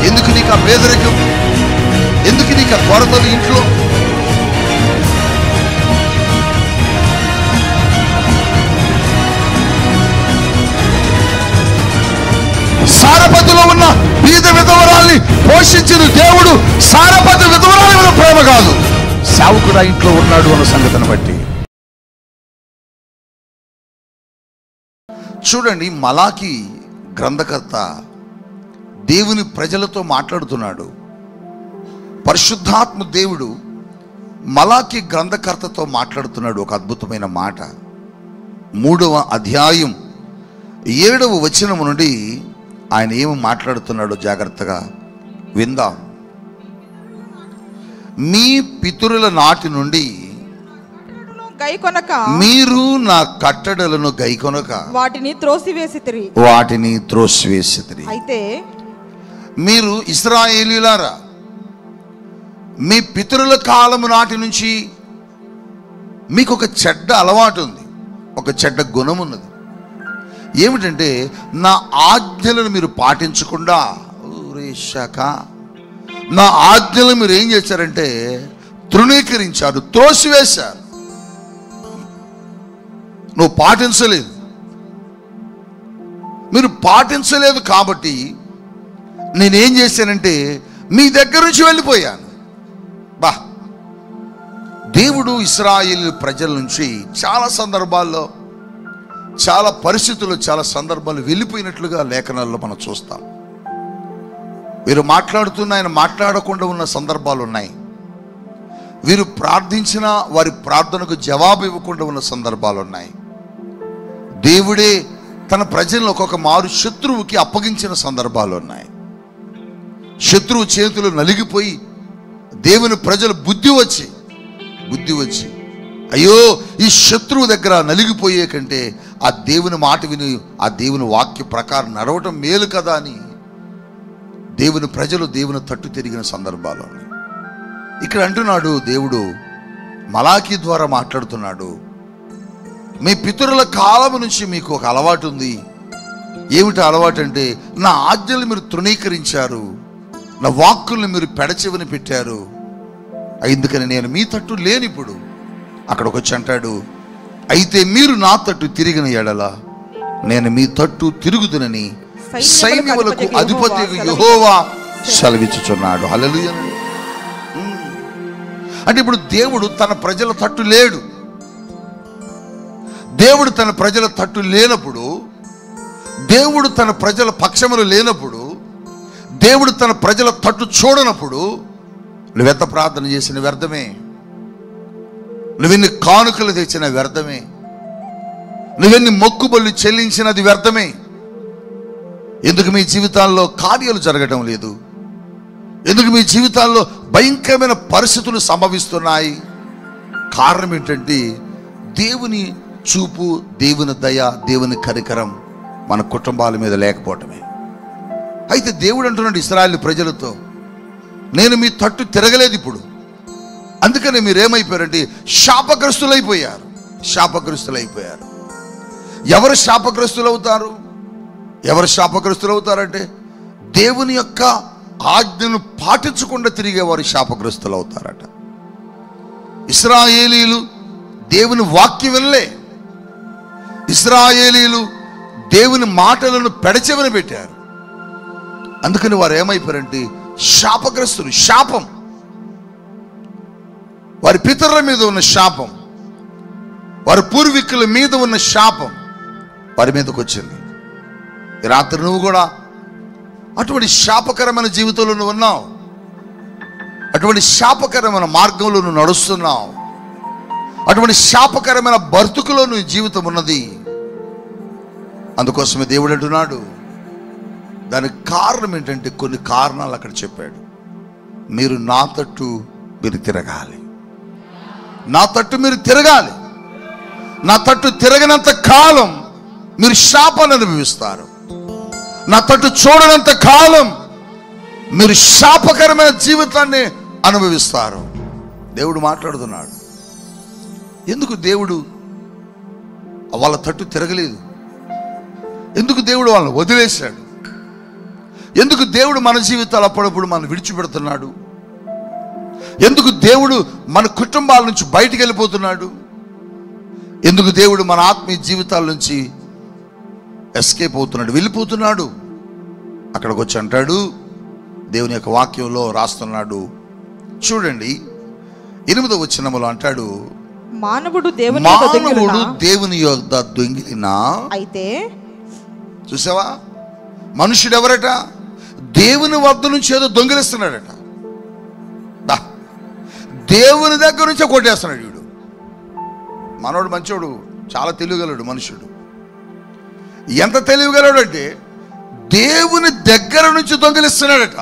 ఎందుకు నీకు ఆ పేదరికం? ఎందుకు నీకు ఆ కొరతలు ఇంట్లో? సారపతిలో ఉన్న బీద విధవరాల్ని పోషించిన దేవుడు సారపతి విధవరాలి మీద ప్రేమ కాదు, సేవకుడు ఆ ఇంట్లో ఉన్నాడు అన్న సంగతిని బట్టి. చూడండి, మలాకి గ్రంథకర్త దేవుని ప్రజలతో మాట్లాడుతున్నాడు. పరిశుద్ధాత్మ దేవుడు మలాకి గ్రంథకర్తతో మాట్లాడుతున్నాడు. ఒక అద్భుతమైన మాట. 3వ అధ్యాయం 7వ వచనము నుండి ఆయన ఏమి మాట్లాడుతున్నాడో జాగ్రత్తగా విందాం. మీ పితరుల నాటి నుండి మీరు నా కట్టడలను గైకొనక వాటిని త్రోసివేసితిరి. అయితే మీరు ఇశ్రాయేలీయులారా, మీ పితరుల కాలము నాటి నుంచి మీకు ఒక చెడ్డ అలవాటు ఉంది, ఒక చెడ్డ గుణం ఉన్నది. ఏమిటంటే, నా ఆజ్ఞలను మీరు పాటించకుండా నా ఆజ్ఞలను మీరు ఏం చేశారంటే తృణీకరించారు, త్రోసివేశారు. నువ్వు పాటించలేదు, మీరు పాటించలేదు కాబట్టి నేనేం చేశానంటే మీ దగ్గర నుంచి వెళ్ళిపోయాను. దేవుడు ఇశ్రాయేలు ప్రజల నుంచి చాలా సందర్భాల్లో, చాలా పరిస్థితుల్లో, చాలా సందర్భాలు వెళ్ళిపోయినట్లుగా లేఖనాల్లో మనం చూస్తాం. వీరు మాట్లాడుతున్న ఆయన మాట్లాడకుండా ఉన్న సందర్భాలు ఉన్నాయి. వీరు ప్రార్థించిన వారి ప్రార్థనకు జవాబు ఇవ్వకుండా ఉన్న సందర్భాలు ఉన్నాయి. దేవుడే తన ప్రజలను ఒక్కొక్క మారు శత్రువుకి అప్పగించిన సందర్భాలు ఉన్నాయి. శత్రువు చేతులు నలిగిపోయి దేవుని ప్రజలు బుద్ధి వచ్చి అయ్యో ఈ శత్రువు దగ్గర నలిగిపోయే కంటే ఆ దేవుని మాట విని ఆ దేవుని వాక్య ప్రకారం నడవటం మేలు కదా అని దేవుని ప్రజలు దేవుని తట్టు తిరిగిన సందర్భాలు ఉన్నాయి. ఇక్కడ అంటున్నాడు దేవుడు, మలాకి ద్వారా మాట్లాడుతున్నాడు. మీ పితరుల కాలం నుంచి మీకు ఒక అలవాటు ఉంది. ఏమిటి అలవాటు అంటే, నా ఆజ్ఞలు మీరు తృణీకరించారు, నా వాక్కుల్ని మీరు పెడచెవిని పెట్టారు. అందుకని నేను మీ తట్టు లేని. ఇప్పుడు అక్కడికి వచ్చి అంటాడు, అయితే మీరు నా తట్టు తిరిగిన ఎడల నేను మీ తట్టు తిరుగుదునని సైన్యములకు అధిపతి యెహోవా సెలవిచ్చుచున్నాడు. హల్లెలూయా. అంటే ఇప్పుడు దేవుడు తన ప్రజల తట్టు లేడు. దేవుడు తన ప్రజల తట్టు లేనప్పుడు, దేవుడు తన ప్రజల పక్షములు లేనప్పుడు, దేవుడు తన ప్రజల తట్టు చూడనప్పుడు నువ్వెంత ప్రార్థన చేసిన వ్యర్థమే, నువ్వెన్ని కానుకలు తెచ్చిన వ్యర్థమే, నువ్వెన్ని మొక్కుబళ్ళు చెల్లించినది వ్యర్థమే. ఎందుకు మీ జీవితాల్లో కార్యాలు జరగటం లేదు? ఎందుకు మీ జీవితాల్లో భయంకరమైన పరిస్థితులు సంభవిస్తున్నాయి? కారణం ఏంటంటే, దేవుని చూపు, దేవుని దయ, దేవుని కనికరం మన కుటుంబాల మీద లేకపోవటమే. అయితే దేవుడు అంటున్నాడు ఇశ్రాయేలు ప్రజలతో, నేను మీ తట్టు తిరగలేదు ఇప్పుడు. అందుకని మీరేమైపోయారంటే శాపగ్రస్తులైపోయారు. ఎవరు శాపగ్రస్తులు అవుతారు? ఎవరు శాపగ్రస్తులు అవుతారంటే, దేవుని యొక్క ఆజ్ఞను పాటించకుండా తిరిగేవారు శాపగ్రస్తులు అవుతారట. ఇశ్రాయేలీయులు దేవుని వాక్యం వినలే. ఇశ్రాయేలీయులు దేవుని మాటలను పెడచెవిన పెట్టారు. అందుకని వారు ఏమైపోయారంటే శాపగ్రస్తులు. శాపం, వారి పితరుల మీద ఉన్న శాపం, వారి పూర్వీకుల మీద ఉన్న శాపం వారి మీదకి వచ్చింది. ఈ రాత్రి నువ్వు కూడా అటువంటి శాపకరమైన జీవితంలో నువ్వు ఉన్నావు. అటువంటి శాపకరమైన మార్గంలో నువ్వు నడుస్తున్నావు. అటువంటి శాపకరమైన బ్రతుకులో నువ్వు జీవితం ఉన్నది. అందుకోసమే దేవుడు అంటున్నాడు, దానికి కారణం ఏంటంటే కొన్ని కారణాలు అక్కడ చెప్పాడు. మీరు నా తట్టు మీరు తిరగాలి. నా తట్టు మీరు తిరగాలి. నా తట్టు తిరగనంత కాలం మీరు శాపాన్ని అనుభవిస్తారు. నా తట్టు చూడనంత కాలం మీరు శాపకరమైన జీవితాన్ని అనుభవిస్తారు. దేవుడు మాట్లాడుతున్నాడు. ఎందుకు దేవుడు వాళ్ళ తట్టు తిరగలేదు? ఎందుకు దేవుడు వాళ్ళని వదిలేశాడు? ఎందుకు దేవుడు మన జీవితాలు అప్పుడప్పుడు మనం విడిచిపెడుతున్నాడు? ఎందుకు దేవుడు మన కుటుంబాల నుంచి బయటికి వెళ్ళిపోతున్నాడు? ఎందుకు దేవుడు మన ఆత్మీయ జీవితాల నుంచి ఎస్కేప్ అవుతున్నాడు, వెళ్ళిపోతున్నాడు? అక్కడికి వచ్చి అంటాడు, దేవుని యొక్క వాక్యంలో రాస్తున్నాడు చూడండి, 8వ వచనములో అంటాడు, మానవుడు దేవుని యొద్ద దొంగిలినా. అయితే చూసావా, మనుషుడు ఎవరట? దేవుని వద్ద నుంచి ఏదో దొంగిలిస్తున్నాడట. దేవుని దగ్గర నుంచే కొట్టేస్తున్నాడు వీడు. మనోడు మంచోడు, చాలా తెలివిగలడు మనుషుడు. ఎంత తెలివిగలడు అంటే దేవుని దగ్గర నుంచి దొంగిలిస్తున్నాడట.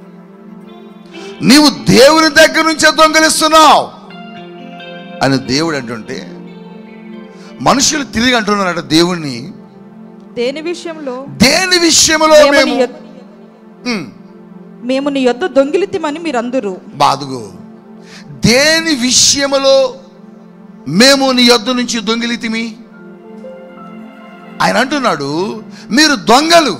నీవు దేవుని దగ్గర నుంచే దొంగిలిస్తున్నావు అని దేవుడు అంటుంటే, మనుషులు తిరిగి అంటున్నారట దేవుణ్ణి, దేని విషయంలో మేము నీ యొద్ద దొంగిలితిమని మీరందరూ. బాదుగో, దేని విషయములో మేము నీ యొద్ద నుంచి దొంగిలితిమి? ఆయన అంటున్నాడు, మీరు దొంగలు.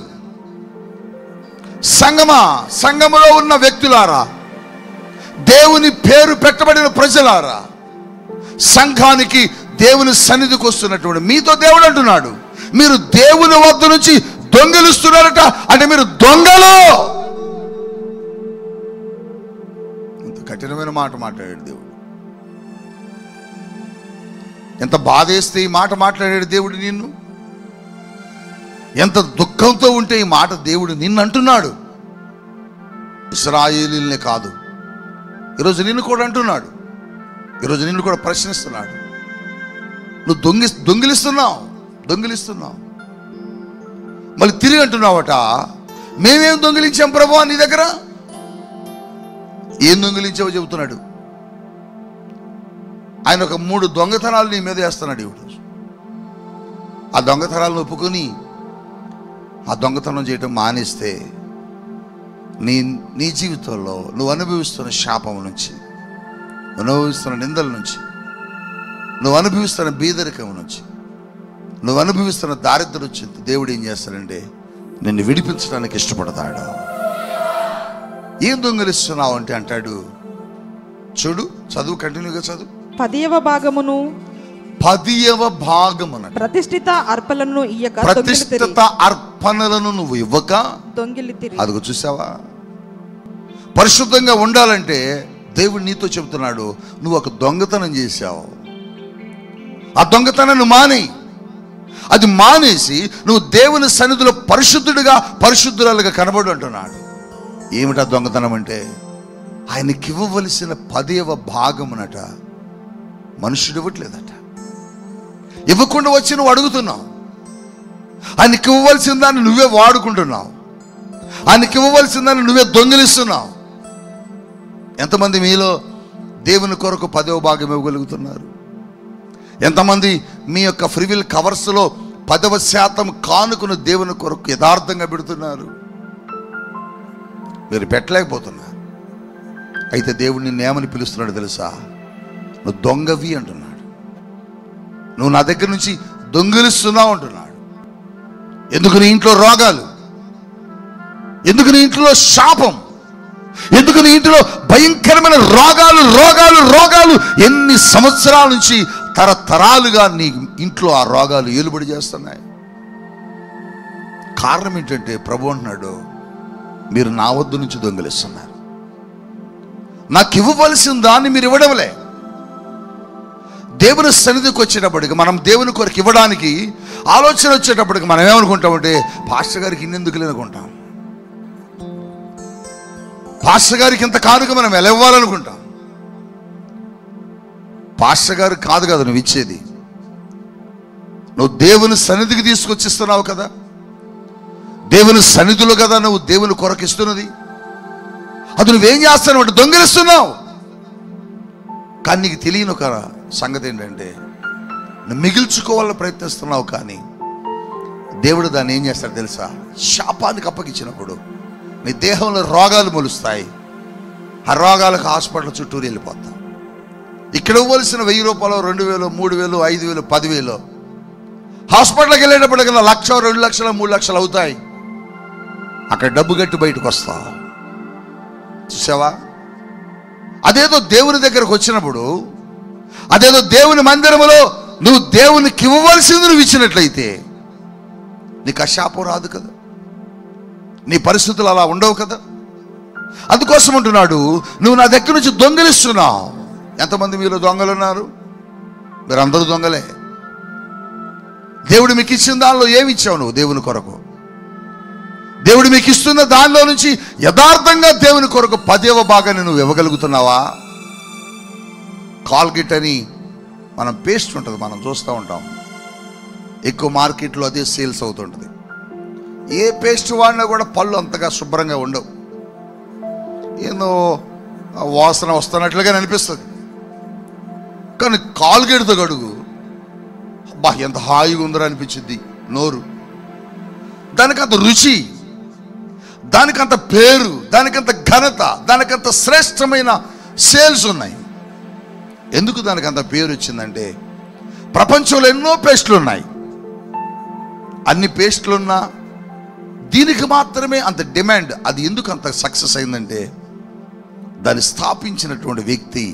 సంఘములో ఉన్న వ్యక్తులారా, దేవుని పేరు పెట్టబడిన ప్రజలారా, సంఘానికి దేవుని సన్నిధికి వస్తున్నటువంటి మీతో దేవుడు అంటున్నాడు, మీరు దేవుని వద్ద నుంచి దొంగిలిస్తున్నారట. అంటే మీరు దొంగలు. ఎంత కఠినమైన మాట మాట్లాడాడు దేవుడు. ఎంత బాధేస్తే ఈ మాట మాట్లాడాడు దేవుడు నిన్ను. ఎంత దుఃఖంతో ఉంటే ఈ మాట దేవుడు నిన్ను అంటున్నాడు. ఇశ్రాయేలీయులనే కాదు, ఈరోజు నిన్ను కూడా అంటున్నాడు. ఈరోజు నిన్ను కూడా ప్రశ్నిస్తున్నాడు. నువ్వు దొంగిలిస్తున్నావు. మళ్ళీ తిరిగి అంటున్నావట, మేమేం దొంగిలించాం ప్రభువా నీ దగ్గర? ఏం దొంగిలించావో చెబుతున్నాడు. ఆయన ఒక 3 దొంగతనాలు నీ మీద వేస్తున్నాడు ఇప్పుడు. ఆ దొంగతనాలను ఒప్పుకొని ఆ దొంగతనం చేయటం మానేస్తే నీ జీవితంలో నువ్వు అనుభవిస్తున్న శాపం నుంచి, అనుభవిస్తున్న నిందల నుంచి, నువ్వు అనుభవిస్తున్న బీదరికం నుంచి, నువ్వు అనుభవిస్తున్న దారిద్ర్యం నుంచి దేవుడు ఏం చేస్తాడంటే నిన్ను విడిపించడానికి ఇష్టపడతాడు. ఏం దొంగిలిస్తున్నావు అంటే అంటాడు, చూడు, చదువు, కంటిన్యూగా చదువు. 10వ భాగమును ప్రతిష్ఠిత అర్పణలను నువ్వు ఇవ్వక దొంగిలితిరి. అదిగో చూసావా, పరిశుద్ధంగా ఉండాలంటే దేవుడు నీతో చెబుతున్నాడు, నువ్వు ఒక దొంగతనం చేశావు. ఆ దొంగతనాన్ని మానేయి. అది మానేసి నువ్వు దేవుని సన్నిధిలో పరిశుద్ధురాలుగా కనబడు అంటున్నాడు. ఏమిటా దొంగతనం అంటే, ఆయనకి ఇవ్వవలసిన 10వ భాగమునట మనుషుడు ఇవ్వట్లేదట. ఇవ్వకుండా వచ్చి నువ్వు అడుగుతున్నావు. ఆయనకి ఇవ్వవలసిన దాన్ని నువ్వే వాడుకుంటున్నావు. ఆయనకి ఇవ్వవలసిన దాన్ని నువ్వే దొంగిలిస్తున్నావు. ఎంతమంది మీలో దేవుని కొరకు 10వ భాగం ఇవ్వగలుగుతున్నారు? ఎంతమంది మీ యొక్క ఫ్రీవిల్ కవర్స్లో 10% కానుకను దేవుని కొరకు యథార్థంగా పెడుతున్నారు? మీరు పెట్టలేకపోతున్నారు. అయితే దేవుడు నిన్ను ఏమని పిలుస్తున్నాడు తెలుసా? నువ్వు దొంగవి అంటున్నాడు. నువ్వు నా దగ్గర నుంచి దొంగిలిస్తున్నావు అంటున్నాడు. ఎందుకు నీ ఇంట్లో రోగాలు? ఎందుకు నీ ఇంట్లో శాపం? ఎందుకు నీ ఇంట్లో భయంకరమైన రోగాలు? ఎన్ని సంవత్సరాల నుంచి తరతరాలుగా నీ ఇంట్లో ఆ రోగాలు ఏలుబడి చేస్తున్నాయి. కారణం ఏంటంటే ప్రభు అంటున్నాడు, మీరు నా వద్ద నుంచి దొంగిలిస్తున్నారు. నాకు ఇవ్వవలసిన దాన్ని మీరు ఇవ్వడంలే. దేవుని సన్నిధికి వచ్చేటప్పటికి, మనం దేవుని కొరకు ఇవ్వడానికి ఆలోచన వచ్చేటప్పటికి మనం ఏమనుకుంటామంటే, పాస్టర్ గారికి ఇన్నెందుకు అనుకుంటాం. పాస్టర్ గారికి ఇంత కానుక మనం ఎలా ఇవ్వాలనుకుంటాం. పాస్టర్ గారు కాదు కదా నువ్వు ఇచ్చేది. నువ్వు దేవుని సన్నిధికి తీసుకొచ్చిస్తున్నావు కదా, దేవుని సన్నిధిలో కదా నువ్వు దేవుని కొరకు ఇస్తున్నది. అది నువ్వేం చేస్తావు అంటే దొంగిలిస్తున్నావు. కానీ నీకు తెలియని ఒక సంగతి ఏంటంటే, నువ్వు మిగిల్చుకోవాలని ప్రయత్నిస్తున్నావు. కానీ దేవుడు దాన్ని ఏం చేస్తాడు తెలుసా? శాపానికి అప్పగించినప్పుడు నీ దేహంలో రోగాలు మొలుస్తాయి. ఆ రోగాలకు హాస్పిటల్ చుట్టూరు వెళ్ళిపోతాం. ఇక్కడ ఇవ్వవలసిన 1000 రూపాయలు, 2000, 3000, 5000, 10,000 హాస్పిటల్కి వెళ్ళేటప్పటికల్లా 1,00,000, 2 లక్షలు, 3 లక్షలు అవుతాయి. అక్కడ డబ్బు కట్టి బయటకు వస్తావు. చూసావా? అదేదో దేవుని దగ్గరకు వచ్చినప్పుడు, అదేదో దేవుని మందిరములో నువ్వు దేవునికి ఇవ్వవలసింది నువ్వు ఇచ్చినట్లయితే నీకు ఆ శాపం రాదు కదా, నీ పరిస్థితులు అలా ఉండవు కదా. అందుకోసం అంటున్నాడు, నువ్వు నా దగ్గర నుంచి దొంగిలిస్తున్నావు. ఎంతమంది మీరు దొంగలు ఉన్నారు? మీరందరూ దొంగలే. దేవుడు మీకు ఇచ్చిన దానిలో ఏమి ఇచ్చావు నువ్వు దేవుని కొరకు? దేవుడు మీకు ఇస్తున్న దానిలో నుంచి యథార్థంగా దేవుని కొరకు 10వ భాగాన్ని నువ్వు ఇవ్వగలుగుతున్నావా? కాల్గేట్ అని మనం పేస్ట్ ఉంటుంది, మనం చూస్తూ ఉంటాం, ఎక్కువ మార్కెట్లో అదే సేల్స్ అవుతుంటుంది. ఏ పేస్ట్ వాడినా కూడా పళ్ళు అంతగా శుభ్రంగా ఉండవు, ఏదో వాసన వస్తున్నట్లుగా అనిపిస్తుంది. కానీ కాల్గేట్తో గడుగు, అబ్బా ఎంత హాయిగా ఉందో అనిపించింది నోరు. దానికంత రుచి, దానికంత పేరు, దానికంత ఘనత, దానికంత శ్రేష్టమైన సేల్స్ ఉన్నాయి. ఎందుకు దానికంత పేరు వచ్చిందంటే ప్రపంచంలో ఎన్నో పేస్టులు ఉన్నాయి. అన్ని పేస్టులున్నా దీనికి మాత్రమే అంత డిమాండ్. అది ఎందుకు అంత సక్సెస్ అయిందంటే దాన్ని స్థాపించినటువంటి వ్యక్తి,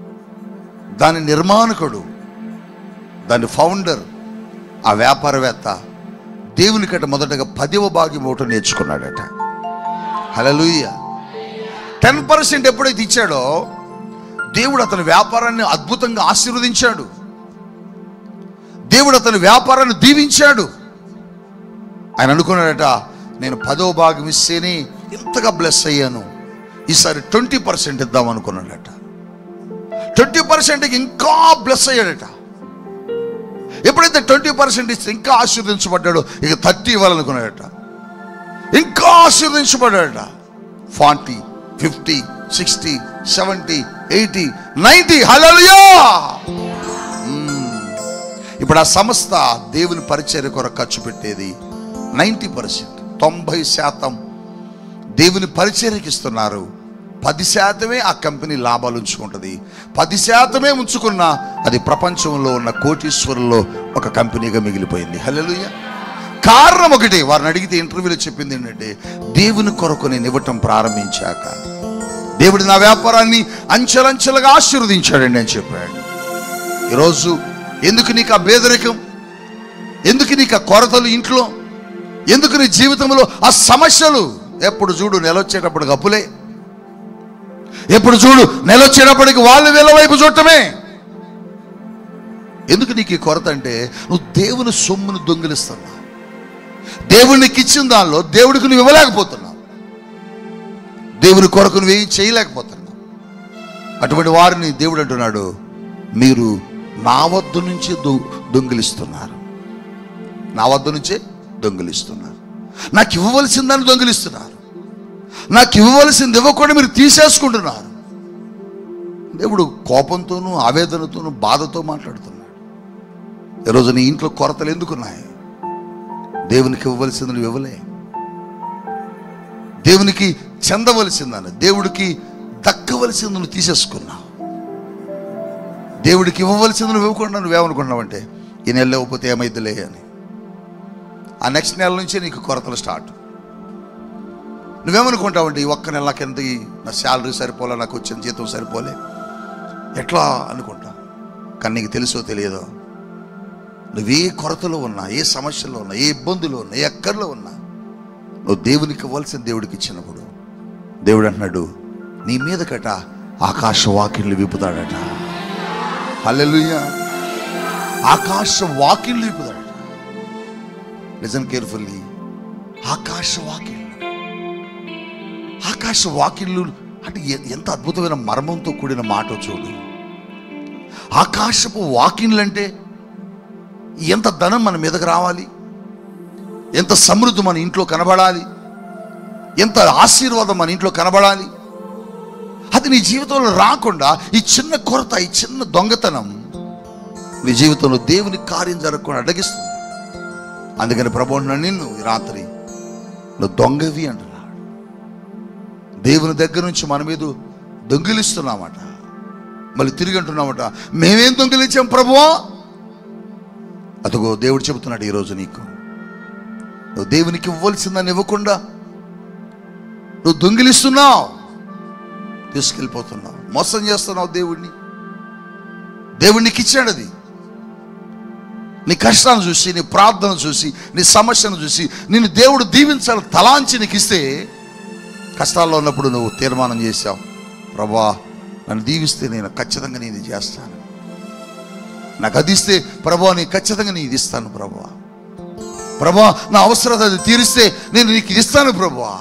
దాని నిర్మాణకుడు, దాని ఫౌండర్, ఆ వ్యాపారవేత్త దేవునికట మొదటగా 10వ భాగం ఒకటి నేర్చుకున్నాడట. హల్లెలూయా. 10% ఎప్పుడైతే ఇచ్చాడో దేవుడు అతని వ్యాపారాన్ని అద్భుతంగా ఆశీర్వదించాడు. దేవుడు అతని వ్యాపారాన్ని దీవించాడు. ఆయన అనుకున్నాడట, నేను 10వ భాగం ఇస్తేనే ఇంతగా బ్లెస్ అయ్యాను, ఈసారి 20% ఇద్దాం అనుకున్నాడట. 20%కి ఇంకా బ్లెస్ అయ్యాడట. ఎప్పుడైతే 20% ఇస్తే ఇంకా ఆశీర్వదించబడ్డాడో ఇక 30 ఇవ్వాలనుకున్నాడట. ఇంకా ఆశీర్వదించబడ్డాడట. 40, 50, 60, 70, 80, 90. హల్లెలూయా. ఇప్పుడు ఆ సంస్థ దేవుని పరిచర్య కొరకు ఖర్చు పెట్టేది 90%, 90% దేవుని పరిచర్యకి ఇస్తున్నారు. 10% ఆ కంపెనీ లాభాలు ఉంచుకుంటుంది. 10% ఉంచుకున్నా అది ప్రపంచంలో ఉన్న కోటీశ్వరుల్లో ఒక కంపెనీగా మిగిలిపోయింది. హల్లెలూయా. కారణం ఒకటి, వారిని అడిగితే ఇంటర్వ్యూలో చెప్పింది ఏంటంటే, దేవుని కొరకు నేను ఇవ్వటం ప్రారంభించాక దేవుడు నా వ్యాపారాన్ని అంచెలంచెలుగా ఆశీర్వదించాడండి అని చెప్పాడు. ఈరోజు ఎందుకు నీకు ఆ పేదరికం, ఎందుకు నీకు ఆ కొరతలు ఇంట్లో, ఎందుకు నీ జీవితంలో ఆ సమస్యలు? ఎప్పుడు చూడు నెలొచ్చేటప్పటికి అప్పులే, ఎప్పుడు చూడు నెలొచ్చేటప్పటికి వాళ్ళు వీళ్ళ వైపు చూడటమే. ఎందుకు నీకు ఈ కొరత అంటే నువ్వు దేవుని సొమ్మును దొంగిలిస్తున్నావు. దేవునికి ఇచ్చిన దానిలో దేవుడికి నువ్వు ఇవ్వలేకపోతున్నావు, దేవుని కొరకు నువ్వేం చేయలేకపోతున్నావు. అటువంటి వారిని దేవుడు అంటున్నాడు, మీరు నా వద్ద నుంచి దొంగిలిస్తున్నారు, నా వద్ద నుంచే దొంగిలిస్తున్నారు. నాకు ఇవ్వవలసిందని దొంగిలిస్తున్నారు, నాకు ఇవ్వవలసింది ఇవ్వకుండా మీరు తీసేసుకుంటున్నారు. దేవుడు కోపంతోనూ ఆవేదనతోనూ బాధతో మాట్లాడుతున్నాడు. ఈరోజు నీ ఇంట్లో కొరతలు ఎందుకున్నాయి? దేవునికి ఇవ్వవలసింది నువ్వు ఇవ్వలే, దేవునికి చెందవలసిందని, దేవుడికి దక్కవలసింది నువ్వు తీసేసుకున్నావు. దేవుడికి ఇవ్వవలసింది నువ్వు ఇవ్వకుండా నువ్వేమనుకున్నావు అంటే ఈ నెల ఇవ్వకపోతే ఏమైద్దిలే అని. ఆ నెక్స్ట్ నెల నుంచే నీకు కొరతలు స్టార్ట్. నువ్వేమనుకుంటావు అంటే ఈ ఒక్క నెల నాకు ఎంత, నా శాలరీ సరిపోలే, నాకు వచ్చిన జీతం సరిపోలే, ఎట్లా అనుకుంటా. కానీ నీకు తెలుసో తెలియదో, నువ్వే కొరతలో ఉన్నా, ఏ సమస్యలో ఉన్నా, ఏ ఇబ్బందులో ఉన్నా, ఏ అక్కర్లో ఉన్నా, నువ్వు దేవునికి ఇవ్వాల్సిన దేవుడికి ఇచ్చినప్పుడు దేవుడు అంటున్నాడు, నీ మీదకట ఆకాశ వాకిళ్ళు విప్పుతాడట. హల్లెలూయా. ఆకాశ వాకిళ్ళు విప్పుతాడట. Listen carefully. ఆకాశ వాకిళ్ళు, ఆకాశ వాకిళ్ళు అంటే ఎంత అద్భుతమైన మర్మంతో కూడిన మాట చూడు. ఆకాశపు వాకిళ్ళు అంటే ఎంత ధనం మన మీదకి రావాలి, ఎంత సమృద్ధి మన ఇంట్లో కనబడాలి, ఎంత ఆశీర్వాదం మన ఇంట్లో కనబడాలి. అది నీ జీవితంలో రాకుండా ఈ చిన్న కొరత, ఈ చిన్న దొంగతనం నీ జీవితంలో దేవుని కార్యం జరగకుండా అడ్డగిస్తుంది. అందుకని ప్రభువు నిన్ను ఈ రాత్రి నువ్వు దొంగవి అంటున్నాడు. దేవుని దగ్గర నుంచి మన మీద దొంగిలిస్తున్నామట. మళ్ళీ తిరిగి అంటున్నామట, మేమేం దొంగిలించాం ప్రభువా? అదిగో దేవుడు చెబుతున్నాడు ఈరోజు నీకు, నువ్వు దేవునికి ఇవ్వాల్సిందని ఇవ్వకుండా నువ్వు దొంగిలిస్తున్నావు, తీసుకెళ్ళిపోతున్నావు, మోసం చేస్తున్నావు దేవుడిని. దేవుడికి ఇచ్చాడు అది. నీ కష్టాన్ని చూసి, నీ ప్రార్థన చూసి, నీ సమస్యను చూసి నిన్ను దేవుడు దీవించాలి తలాంచి నీకు ఇస్తే, కష్టాల్లో ఉన్నప్పుడు నువ్వు తీర్మానం చేశావు, ప్రభువా నన్ను దీవిస్తే నేను ఖచ్చితంగా నీది చేస్తాను, నాకు అది ఇస్తే ప్రభువా నీ ఖచ్చితంగా నీది ఇస్తాను ప్రభువా, ప్రభువా నా అవసరం అది తీరిస్తే నేను నీకు ఇస్తాను ప్రభువా.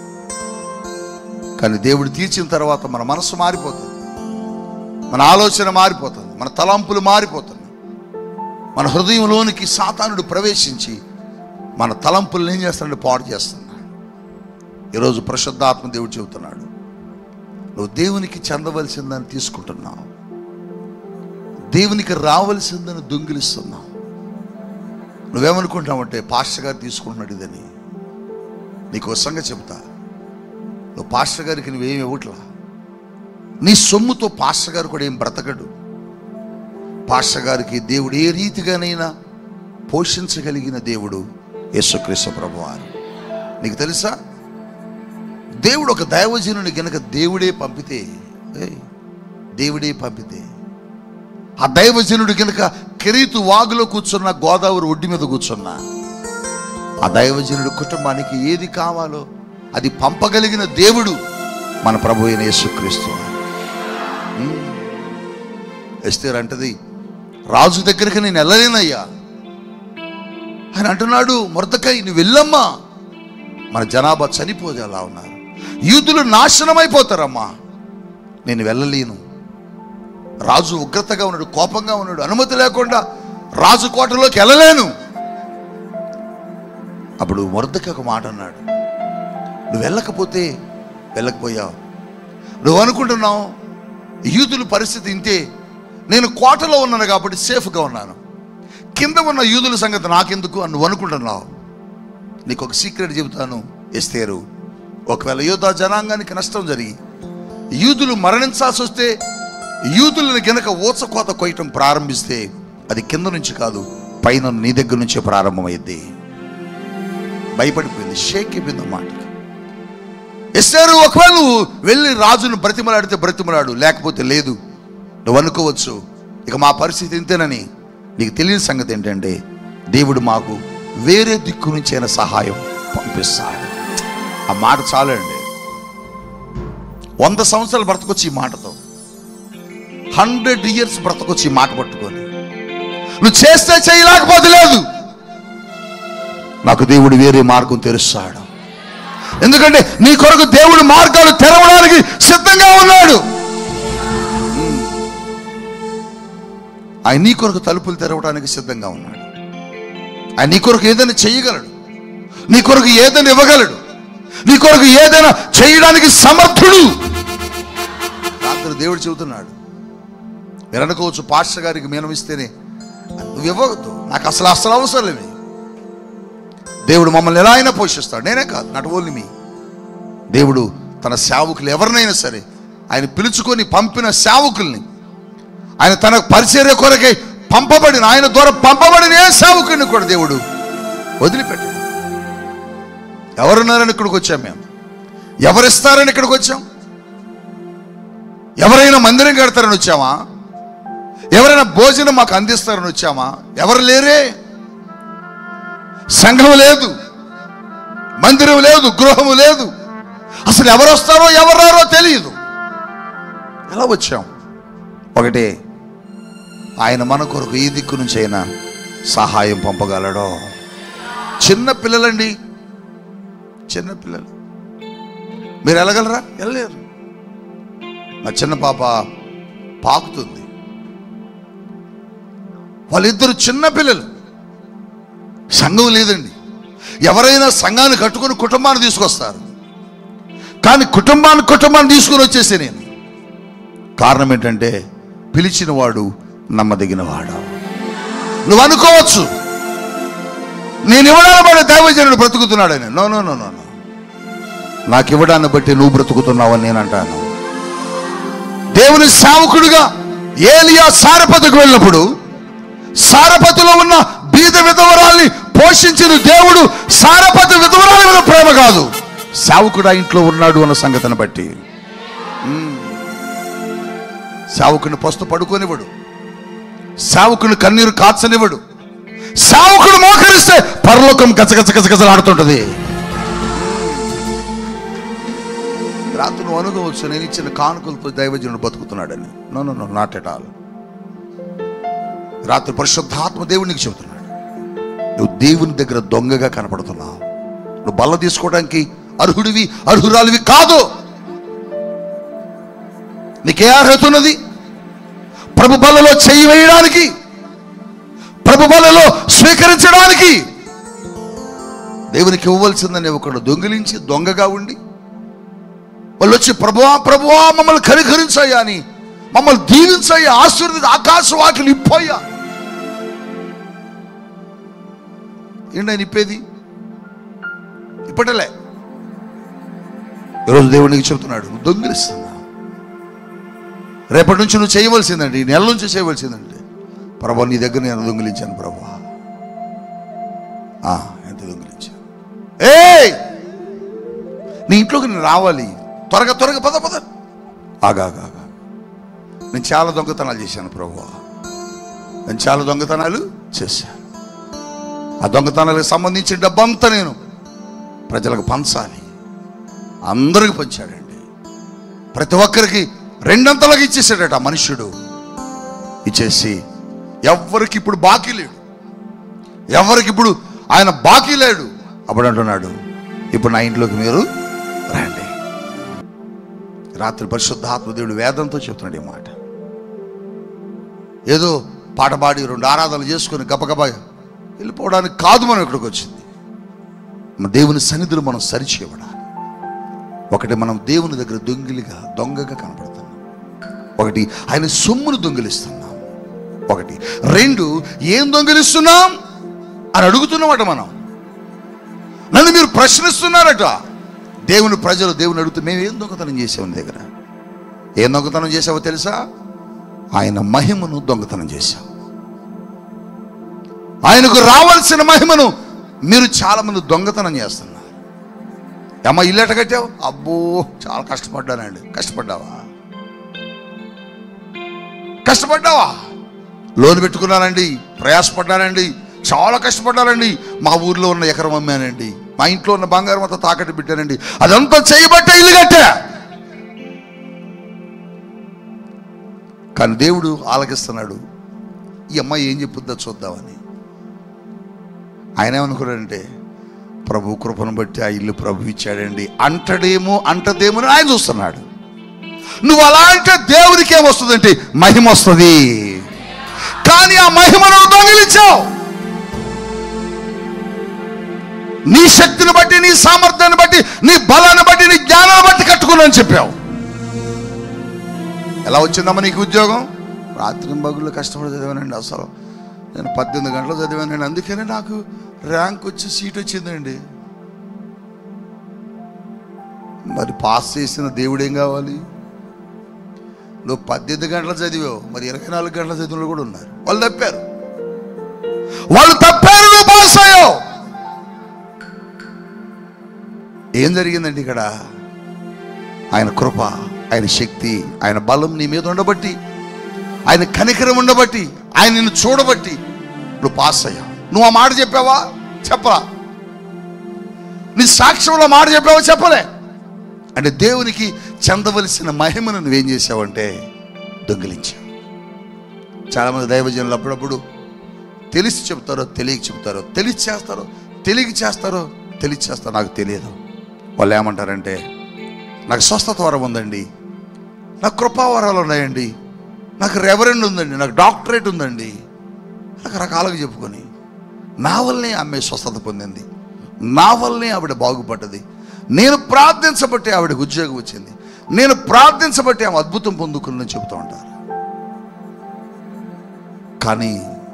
కానీ దేవుడు తీర్చిన తర్వాత మన మనసు మారిపోతుంది, మన ఆలోచన మారిపోతుంది, మన తలంపులు మారిపోతుంది. మన హృదయంలోనికి సాతానుడు ప్రవేశించి మన తలంపులను ఏం చేస్తాడు? పాడు చేస్తున్నాడు. ఈరోజు పరిశుద్ధాత్మ దేవుడు చెబుతున్నాడు, నువ్వు దేవునికి చెందవలసిందని తీసుకుంటున్నావు, దేవునికి రావలసిందని దొంగిలిస్తున్నావు. నువ్వేమనుకుంటున్నావంటే పాస్టర్ గారు తీసుకుంటున్నాడు ఇదని. నీకు ఒక సంగతి చెప్తా, నువ్వు పాస్టర్ గారికి నువ్వేమి ఇవ్వట్లా. నీ సొమ్ముతో పాస్టర్ గారు కూడా ఏం బ్రతకడు. పాస్టర్ గారికి దేవుడు ఏ రీతిగానైనా పోషించగలిగిన దేవుడు యేసుక్రీస్తు ప్రభువారు. నీకు తెలుసా, దేవుడు ఒక దైవజనుని గనక దేవుడే పంపితే ఆ దైవజనుడు గనక కెరీతు వాగులో కూర్చున్న, గోదావరి ఒడ్డు మీద కూర్చున్నా, ఆ దైవజనుడి కుటుంబానికి ఏది కావాలో అది పంపగలిగిన దేవుడు మన ప్రభు అయిన యేసుక్రీస్తు. ఎస్తేర్ అంటది, రాజు దగ్గరికి నేను వెళ్ళలేనయ్యా. ఆయన అంటున్నాడు, మొర్దెకై నువ్వు వెళ్ళమ్మా, మన జనాభా చనిపోతే అలా ఉన్నారు, యూదులు నాశనం అయిపోతారమ్మా, నేను వెళ్ళలేను. రాజు ఉగ్రతగా ఉన్నాడు, కోపంగా ఉన్నాడు, అనుమతి లేకుండా రాజు కోటలోకి వెళ్ళలేను. అప్పుడు మొర్దెకై ఒక మాట అన్నాడు, నువ్వు వెళ్ళకపోయావు, నువ్వు అనుకుంటున్నావు యూదుల పరిస్థితి ఇంతే, నేను కోటలో ఉన్నాను కాబట్టి సేఫ్గా ఉన్నాను, కింద ఉన్న యూదుల సంగతి నాకెందుకు అని నువ్వు అనుకుంటున్నావు. నీకు ఒక సీక్రెట్ చెబుతాను ఎస్తేరు, ఒకవేళ యోధా జనాంగానికి నష్టం జరిగి యూదులు మరణించాల్సి వస్తే, యూదులను గనక ఊచకోత కొయ్యటం ప్రారంభిస్తే అది కింద నుంచి కాదు, పైన నీ దగ్గర నుంచే ప్రారంభమైంది. భయపడిపోయింది, షేక్ అయిపోయింది అన్నమాట. ఎస్తేరు ఒకవేళ నువ్వు వెళ్ళి రాజును బ్రతిమలాడితే బ్రతిమలాడు, లేకపోతే లేదు. నువ్వు అనుకోవచ్చు ఇక మా పరిస్థితి ఇంతేనని. నీకు తెలియని సంగతి ఏంటంటే దేవుడు మాకు వేరే దిక్కు నుంచి అయినా సహాయం పంపిస్తాడు. ఆ మాట చాలండి. 100 సంవత్సరాలు బ్రతకొచ్చి ఈ మాటతో, 100 years బ్రతకొచ్చి ఈ మాట పట్టుకొని, నువ్వు చేస్తే చేయలేకపోతే లేదు, నాకు దేవుడు వేరే మార్గం తెరుస్తాడు. ఎందుకంటే నీ కొరకు దేవుడు మార్గాలు తెరవడానికి సిద్ధంగా ఉన్నాడు. ఆయన నీ కొరకు తలుపులు తెరవడానికి సిద్ధంగా ఉన్నాడు. ఆయన నీ కొరకు ఏదైనా చేయగలడు, నీ కొరకు ఏదైనా ఇవ్వగలడు, నీ కొరకు ఏదైనా చేయడానికి సమర్థుడు. రాత్రి దేవుడు చెబుతున్నాడు. మీరు అనుకోవచ్చు పాస్టర్ గారికి మేము ఇస్తేనే, నువ్వు ఇవ్వవద్దు, నాకు అసలు అవసరం లేవి. దేవుడు మమ్మల్ని ఎలా అయినా పోషిస్తాడు, నేనే కాదు, నాట్ ఓన్లీ మీ. దేవుడు తన సేవకులు ఎవరినైనా సరే, ఆయన పిలుచుకొని పంపిన సేవకుల్ని, ఆయన తన పరిచర్య కొరకై పంపబడిన, ఆయన ద్వారా పంపబడిన ఏ సేవకుడిని కూడా దేవుడు వదిలిపెట్టాడు. ఎవరున్నారని ఇక్కడికి వచ్చాం మేము, ఎవరిస్తారని ఇక్కడికి వచ్చాం, ఎవరైనా మందిరం కడతారని వచ్చామా, ఎవరైనా భోజనం మాకు అందిస్తారని వచ్చామా? ఎవరు లేరే. సంఘం లేదు, మందిరం లేదు, గృహము లేదు, అసలు ఎవరు వస్తారో ఎవరు రారో తెలియదు. ఎలా వచ్చాం? ఒకటే, ఆయన మన కొరకు ఈ దిక్కు నుంచి అయినా సహాయం పంపగలడు. చిన్న పిల్లలండి, చిన్న పిల్లలు, మీరు వెళ్ళగలరా? వెళ్ళలేరు. మా చిన్న పాప పాకుతుంది, వాళ్ళిద్దరు చిన్న పిల్లలు, సంఘం లేదండి. ఎవరైనా సంఘాన్ని కట్టుకుని కుటుంబాన్ని తీసుకొస్తారు, కానీ కుటుంబాన్ని తీసుకుని వచ్చేసే నేను. కారణం ఏంటంటే పిలిచిన వాడు నమ్మదగిన వాడు. నువ్వు అనుకోవచ్చు నేను ఇవ్వడాన్ని బట్టి దైవజనుడు బ్రతుకుతున్నాడని. No no no no no, నాకు ఇవ్వడాన్ని బట్టి నువ్వు బ్రతుకుతున్నావని నేను అంటాను. దేవుని సేవకుడిగా ఏలియా సారెపతుకు వెళ్ళినప్పుడు, సారెపతులో ఉన్న బీద విధవరాల్ని పోషించిన దేవుడు సారెపతు విధవరాలి మీద ప్రేమ కాదు, సేవకుడు ఆ ఇంట్లో ఉన్నాడు అన్న సంగతిని బట్టి. సేవకుని పస్తు పడుకోనివ్వడు, సేవకుని కన్నీరు కాచనివ్వడు. సేవకుడు మోకరిస్తే పరలోకం గజగజలాడుతుంటది. రాత్రి నువ్వు అనుకోవచ్చు, నేను ఇచ్చిన కానుకలతో దైవజనుడు బతుకుతున్నాడని. No no no, not at all. రాత్రి పరిశుద్ధాత్మ దేవునికి చెబుతున్నాడు, నువ్వు దేవుని దగ్గర దొంగగా కనపడుతున్నావు. నువ్వు బల్ల తీసుకోవడానికి అర్హుడివి, అర్హురాలివి కాదు. నీకే అర్హత ఉన్నది ప్రభు బల్లలో చెయ్యి వేయడానికి, ప్రభు బల్లలో స్వీకరించడానికి? దేవునికి ఇవ్వవలసిందని ఒకడు దొంగిలించి దొంగగా ఉండి వాళ్ళు వచ్చి ప్రభువా ప్రభువా మమ్మల్ని కనికరించయ్యా అని, మమ్మల్ని దీవించయ్యా, ఆశీర్వదించి ఆకాశ వాకిలు ఇప్పయ్యా. ఏంటి ఆయన ఇప్పేది? ఇప్పటలే. ఈరోజు దేవునికి చెబుతున్నాడు, నువ్వు దొంగిలిస్తున్నా. రేపటి నుంచి నువ్వు చేయవలసిందండి, ఈ నెల నుంచి చేయవలసిందండి, ప్రభా నీ దగ్గర నేను దొంగిలించాను ప్రభా. ఎంత దొంగిలించాను? నీ ఇంట్లోకి నేను రావాలి, త్వరగా త్వరగా పద పద. ఆగా నేను చాలా దొంగతనాలు చేశాను ప్రభువా, నేను చాలా దొంగతనాలు చేశాను. ఆ దొంగతనాలకు సంబంధించిన డబ్బంతా నేను ప్రజలకు పంచాలి. అందరికి పంచాడండి. ప్రతి ఒక్కరికి రెండంతలుగా ఇచ్చేసాడట ఆ మనుష్యుడు. ఇచ్చేసి ఎవరికి ఇప్పుడు బాకీ లేడు, ఎవరికి ఇప్పుడు ఆయన బాకీ లేడు. అప్పుడు అంటున్నాడు, ఇప్పుడు నా ఇంట్లోకి మీరు రండి. రాత్రి పరిశుద్ధాత్మ దేవుడు వేదంతో చెప్తున్నాడు ఈ మాట. ఏదో పాట పాడి 2 ఆరాధనలు చేసుకొని గబగబా వెళ్ళిపోవడానికి కాదు మనం ఇక్కడికి వచ్చింది. మన దేవుని సన్నిధిలో మనం సరిచేయబడాలి. ఒకటి, మనం దేవుని దగ్గర దొంగగా కనపడుతున్నాం. ఒకటి, ఆయన సొమ్మును దొంగిలిస్తున్నాం. ఒకటి. 2, ఏం దొంగిలిస్తున్నాం అని అడుగుతున్నామట మనం. నన్ను మీరు ప్రశ్నిస్తున్నారట. దేవుని ప్రజలు దేవుని అడుగుతూ, మేము ఏం దొంగతనం చేసాము నీ దగ్గర? ఏం దొంగతనం చేసావో తెలుసా? ఆయన మహిమను దొంగతనం చేశాం. ఆయనకు రావాల్సిన మహిమను మీరు చాలా మంది దొంగతనం చేస్తున్నారు. అమ్మ ఇల్లు ఎట్ట కట్టావు? అబ్బో చాలా కష్టపడ్డానండి. కష్టపడ్డావా? లోన్ పెట్టుకున్నానండి, ప్రయాసపడ్డానండి, చాలా కష్టపడ్డానండి. మా ఊర్లో ఉన్న ఎకరం అమ్మానండి, మా ఇంట్లో ఉన్న బంగారం అంతా తాకట్టు పెట్టానండి. అదంతా చేయబట్టే ఇల్లు కట్టా. కానీ దేవుడు ఆలకిస్తున్నాడు, ఈ అమ్మాయి ఏం చెప్పుద్దో చూద్దామని. ఆయన ఏమనుకున్నాడంటే, ప్రభు కృపను బట్టి ఆ ఇల్లు ప్రభు ఇచ్చాడండి అంటదేమో అని ఆయన చూస్తున్నాడు. నువ్వు అలా అంటే దేవునికి ఏమొస్తుందంటే మహిమ వస్తుంది. కానీ ఆ మహిమను దొంగిలించావు. నీ శక్తిని బట్టి, నీ సామర్థ్యాన్ని బట్టి, నీ బలాన్ని బట్టి, నీ జ్ఞానాన్ని బట్టి కట్టుకున్నాను చెప్పావు. ఎలా వచ్చిందమ్మా నీకు ఉద్యోగం? రాత్రి పగుళ్ళు కష్టపడి చదివానండి. అసలు నేను 18 గంటలు చదివానండి, అందుకనే నాకు ర్యాంక్ వచ్చి సీట్ వచ్చిందండి. మరి పాస్ చేసిన దేవుడేం కావాలి? నువ్వు 18 గంటలు చదివావు, మరి 24 గంటల చదివిన కూడా ఉన్నారు. వాళ్ళు తప్పారు, నువ్వు పాస్ అయ్యావు. ఏం జరిగిందండి ఇక్కడ? ఆయన కృప, ఆయన శక్తి, ఆయన బలం నీ మీద ఉండబట్టి, ఆయన కనికరం ఉండబట్టి, ఆయన నిన్ను చూడబట్టి నువ్వు పాస్ అయ్యావు. నువ్వు ఆ మాట చెప్పావా? చెప్పరా? నీ సాక్ష్యంలో మాట చెప్పావా? చెప్పలే. అంటే దేవునికి చెందవలసిన మహిమను నువ్వేం చేసావంటే దొంగిలించావు. చాలామంది దైవజనులు అప్పుడప్పుడు తెలిసి చెప్తారో తెలియక చెప్తారో, తెలిసి చేస్తారో తెలియక చేస్తారో, తెలిసి చేస్తారో నాకు తెలియదు. వాళ్ళు ఏమంటారంటే, నాకు స్వస్థత వరం ఉందండి, నాకు కృపావరాలు ఉన్నాయండి, నాకు రెవరెండ్ ఉందండి, నాకు డాక్టరేట్ ఉందండి, రకరకాలుగా చెప్పుకొని నా వల్లనే ఆమె స్వస్థత పొందింది, నా వల్లనే ఆవిడ బాగుపడ్డది, నేను ప్రార్థించబట్టి ఆవిడకి ఉద్యోగం వచ్చింది, నేను ప్రార్థించబట్టి ఆమె అద్భుతం పొందుకుందని చెబుతూ ఉంటారు. కానీ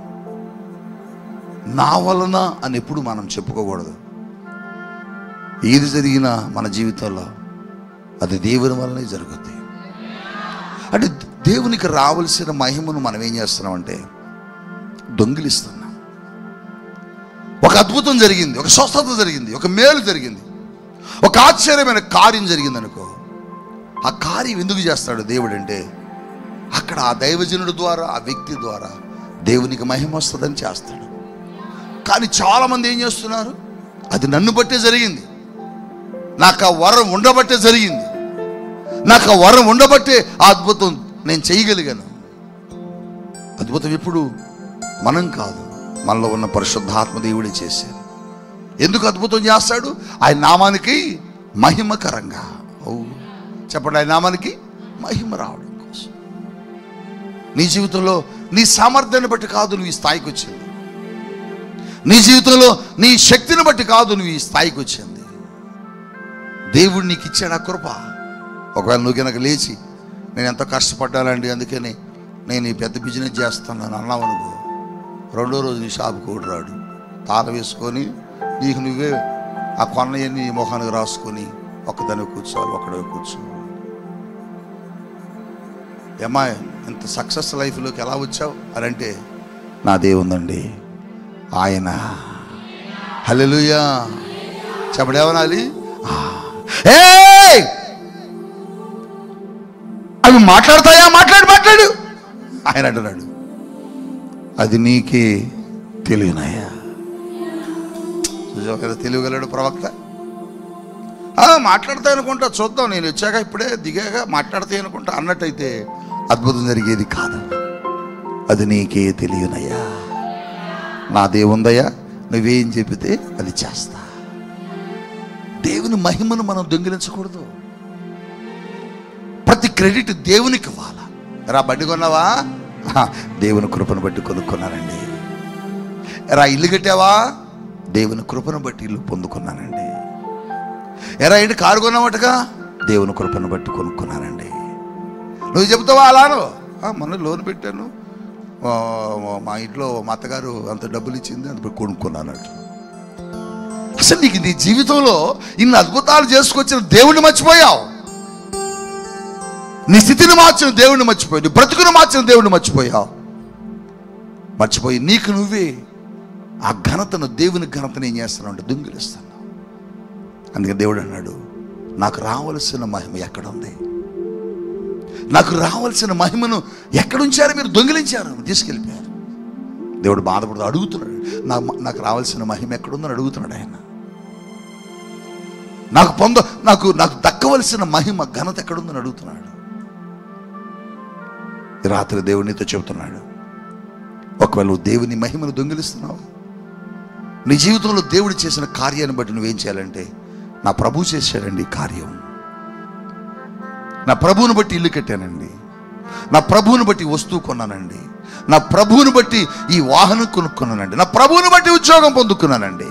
నా వలన అని ఎప్పుడు మనం చెప్పుకోకూడదు. ఏది జరిగినా మన జీవితంలో అది దేవుని వల్లనే జరుగుద్ది. అంటే దేవునికి రావాల్సిన మహిమను మనం ఏం చేస్తున్నామంటే దొంగిలిస్తున్నాం. ఒక అద్భుతం జరిగింది, ఒక స్వస్థత జరిగింది, ఒక మేలు జరిగింది, ఒక ఆశ్చర్యమైన కార్యం జరిగిందనుకో, ఆ కార్యం ఎందుకు చేస్తాడు దేవుడు అంటే, అక్కడ ఆ దైవజనుడు ద్వారా, ఆ వ్యక్తి ద్వారా దేవునికి మహిమ వస్తుందని చేస్తాడు. కానీ చాలామంది ఏం చేస్తున్నారు, అది నన్ను బట్టే జరిగింది, నాకు ఆ వరం ఉండబట్టే జరిగింది, నాకు ఆ వరం ఉండబట్టే ఆ అద్భుతం నేను చేయగలిగాను. అద్భుతం ఎప్పుడు మనం కాదు, మనలో ఉన్న పరిశుద్ధాత్మ దేవుడే చేశారు. ఎందుకు అద్భుతం చేస్తాడు? ఆయన నామానికి మహిమకరంగా. చెప్పండి, ఆయన నామానికి మహిమ రావడం కోసం. నీ జీవితంలో నీ సామర్థ్యాన్ని బట్టి కాదు నువ్వు ఈ స్థాయికి వచ్చింది, నీ జీవితంలో నీ శక్తిని బట్టి కాదు నువ్వు ఈ స్థాయికి వచ్చింది. దేవుడు నీకు ఇచ్చాడు ఆ కృప. ఒకవేళ నువ్వు కనుక లేచి నేను ఎంతో కష్టపడ్డానండి, అందుకని నేను ఈ పెద్ద బిజినెస్ చేస్తున్నాను అన్నావు అనుకో, రెండో రోజు నీ షాపుకి కూడా రాడు, తాళ వేసుకొని నీకు నువ్వే ఆ కొన్నయన్ని మొహానికి రాసుకొని ఒక్కదాన్ని కూర్చోవాలి, ఒక్కడే కూర్చోవాలి. ఏమా ఇంత సక్సెస్ లైఫ్లోకి ఎలా వచ్చావు అని అంటే, నా దేవుందండి ఆయన. హల్లెలూయా. చెప్పడేమనాలి? అవి మాట్లాడతాయా? మాట్లాడు ఆయన అంటున్నాడు, అది నీకే తెలియనాయా. కదా తెలియగలడు ప్రవక్త. మాట్లాడతాయి అనుకుంటా, చూద్దాం, నేను వచ్చాక ఇప్పుడే దిగాక మాట్లాడతాయి అనుకుంటా అన్నట్టయితే అద్భుతం జరిగేది కాదు. అది నీకే తెలియనయ్యా, నా దేవుందయ్యా, నువ్వేం చెబితే అది చేస్తా. దేవుని మహిమను మనం దొంగిలించకూడదు. ప్రతి క్రెడిట్ దేవునికి ఇవ్వాలా. రా బండి కొన్నావా? దేవుని కృపను బట్టి కొనుక్కున్నానండి. రా ఇల్లు కట్టావా? దేవుని కృపను బట్టి ఇల్లు పొందుకున్నానండి. ఎరా ఇంటి కారు కొన్నామటగా? దేవుని కృపను బట్టి కొనుక్కున్నానండి. నువ్వు చెబుతావా అలాను? మొన్న లోన్ పెట్టాను, మా ఇంట్లో మా అత్తగారు అంత డబ్బులు ఇచ్చింది, అంత కొనుక్కున్నానట్టు. అసలు నీకు నీ జీవితంలో ఇన్ని అద్భుతాలు చేసుకొచ్చిన దేవుణ్ణి మర్చిపోయావు. నీ స్థితిని మార్చిన దేవుణ్ణి మర్చిపోయావు, నీ బ్రతుకును మార్చిన దేవుణ్ణి మర్చిపోయావు. మర్చిపోయి నీకు నువ్వే ఆ ఘనతను, దేవుని ఘనతను ఏం చేస్తున్నావు అంటే దొంగిలిస్తున్నావు. అందుకే దేవుడు అన్నాడు, నాకు రావలసిన మహిమ ఎక్కడుంది? నాకు రావాల్సిన మహిమను ఎక్కడుంచారు? మీరు దొంగిలించారు, తీసుకెళ్ళిపోయారు. దేవుడు బాధపడుతూ అడుగుతున్నాడు, నాకు రావాల్సిన మహిమ ఎక్కడుందని అడుగుతున్నాడు ఆయన. నాకు దక్కవలసిన మహిమ, ఘనత ఎక్కడుందని అడుగుతున్నాడు. ఈ రాత్రి దేవుడు నీతో చెబుతున్నాడు, ఒకవేళ నువ్వు దేవుని మహిమను దొంగిలిస్తున్నావు, నీ జీవితంలో దేవుడు చేసిన కార్యాన్ని బట్టి నువ్వేం చేయాలంటే, నా ప్రభు చేశాడండి కార్యం, నా ప్రభువుని బట్టి ఇల్లు కట్టానండి, నా ప్రభువుని బట్టి వస్తువు కొన్నానండి, నా ప్రభువుని బట్టి ఈ వాహనం కొనుక్కున్నానండి, నా ప్రభువుని బట్టి ఉద్యోగం పొందుకున్నానండి.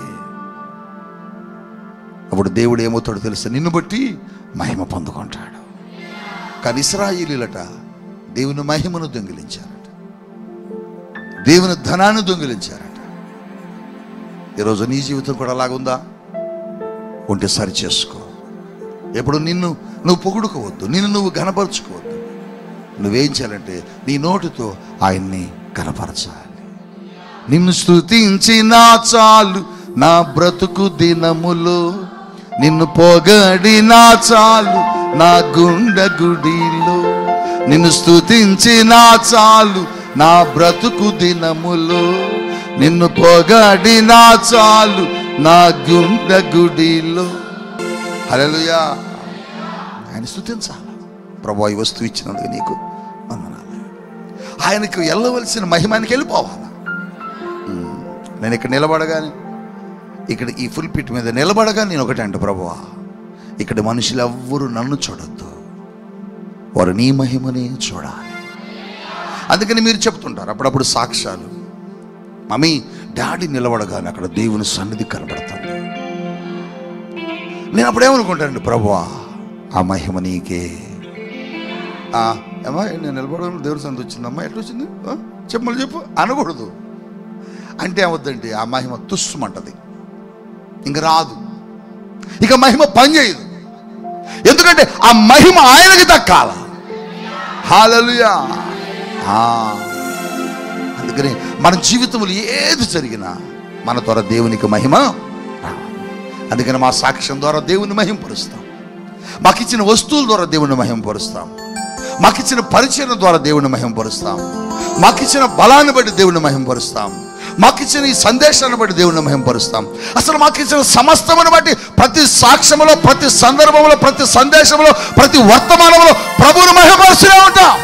అప్పుడు దేవుడు ఏమవుతాడో తెలుసా? నిన్ను బట్టి మహిమ పొందుకుంటాడు. కానీ ఇశ్రాయేలీయులట దేవుని మహిమను దొంగిలించారట, దేవుని ధనాన్ని దొంగిలించారట. ఈరోజు నీ జీవితం కూడా అలాగుందా? ఉంటే సరి చేసుకో. ఎప్పుడు నిన్ను నువ్వు పొగుడుకోవద్దు, నిన్ను నువ్వు ఘనపరచుకోవద్దు. నువ్వేం చేయాలంటే నీ నోటితో ఆయన్ని ఘనపరచాలి. నిన్ను స్తుతించినా చాలు నా బ్రతుకు దినములో, నిన్ను పొగడినా చాలు నా గుండె గుడిలో, నిన్ను స్తుతించినా చాలు నా బ్రతుకు దినములో, నిన్ను పొగడినా చాలు నా గుండె గుడిలో. హల్లెలూయా. ఆయన స్తుతించాలి. ప్రభువా ఈ వస్తువు ఇచ్చినందుకు నీకు వందనాలు. ఆయనకు వెళ్ళవలసిన మహిమానికి వెళ్ళిపోవాలి. నేను ఇక్కడ నిలబడగానే, ఇక్కడ ఈ ఫుల్ పిట్ మీద నిలబడగా నేను ఒకటే అంటే, ప్రభువా ఇక్కడ మనుషులు ఎవ్వరూ నన్ను చూడొద్దు, వారు నీ మహిమని చూడాలి. అందుకని మీరు చెప్తుంటారు అప్పుడప్పుడు సాక్ష్యాలు, మమ్మీ డాడీ నిలబడగానే అక్కడ దేవుని సన్నిధి కనబడుతుంది. నేను అప్పుడేమనుకుంటానండి, ప్రభువా ఆ మహిమ నీకే. అమ్మా నేను నిలబడగానే దేవుని సన్నిధి వచ్చిందమ్మా, ఎట్లా వచ్చింది చెప్పమని చెప్పు అనకూడదు. అంటే ఏమవుద్దంటే ఆ మహిమ తుస్సుమంటది, ఇంక రాదు, ఇక మహిమ పనిచేయదు. ఎందుకంటే ఆ మహిమ ఆయనకి దక్కాల. హల్లెలూయా. అందుకని మన జీవితంలో ఏది జరిగినా మన ద్వారా దేవునికి మహిమ రావాలి. అందుకని మా సాక్ష్యం ద్వారా దేవుని మహింపరుస్తాం, మాకిచ్చిన వస్తువుల ద్వారా దేవుని మహింపరుస్తాం, మాకిచ్చిన పరిచయం ద్వారా దేవుని మహింపరుస్తాం, మాకిచ్చిన బలాన్ని బట్టి దేవుని మహింపరుస్తాం, మాకిచ్చిన ఈ సందేశాన్ని బట్టి దేవుని మహింపరుస్తాం. అసలు మాకిచ్చిన సమస్తమును బట్టి ప్రతి సాక్ష్యంలో, ప్రతి సందర్భంలో, ప్రతి సందేశంలో, ప్రతి వర్తమానంలో ప్రభువుని మహింపరుస్తూనే ఉంటాం.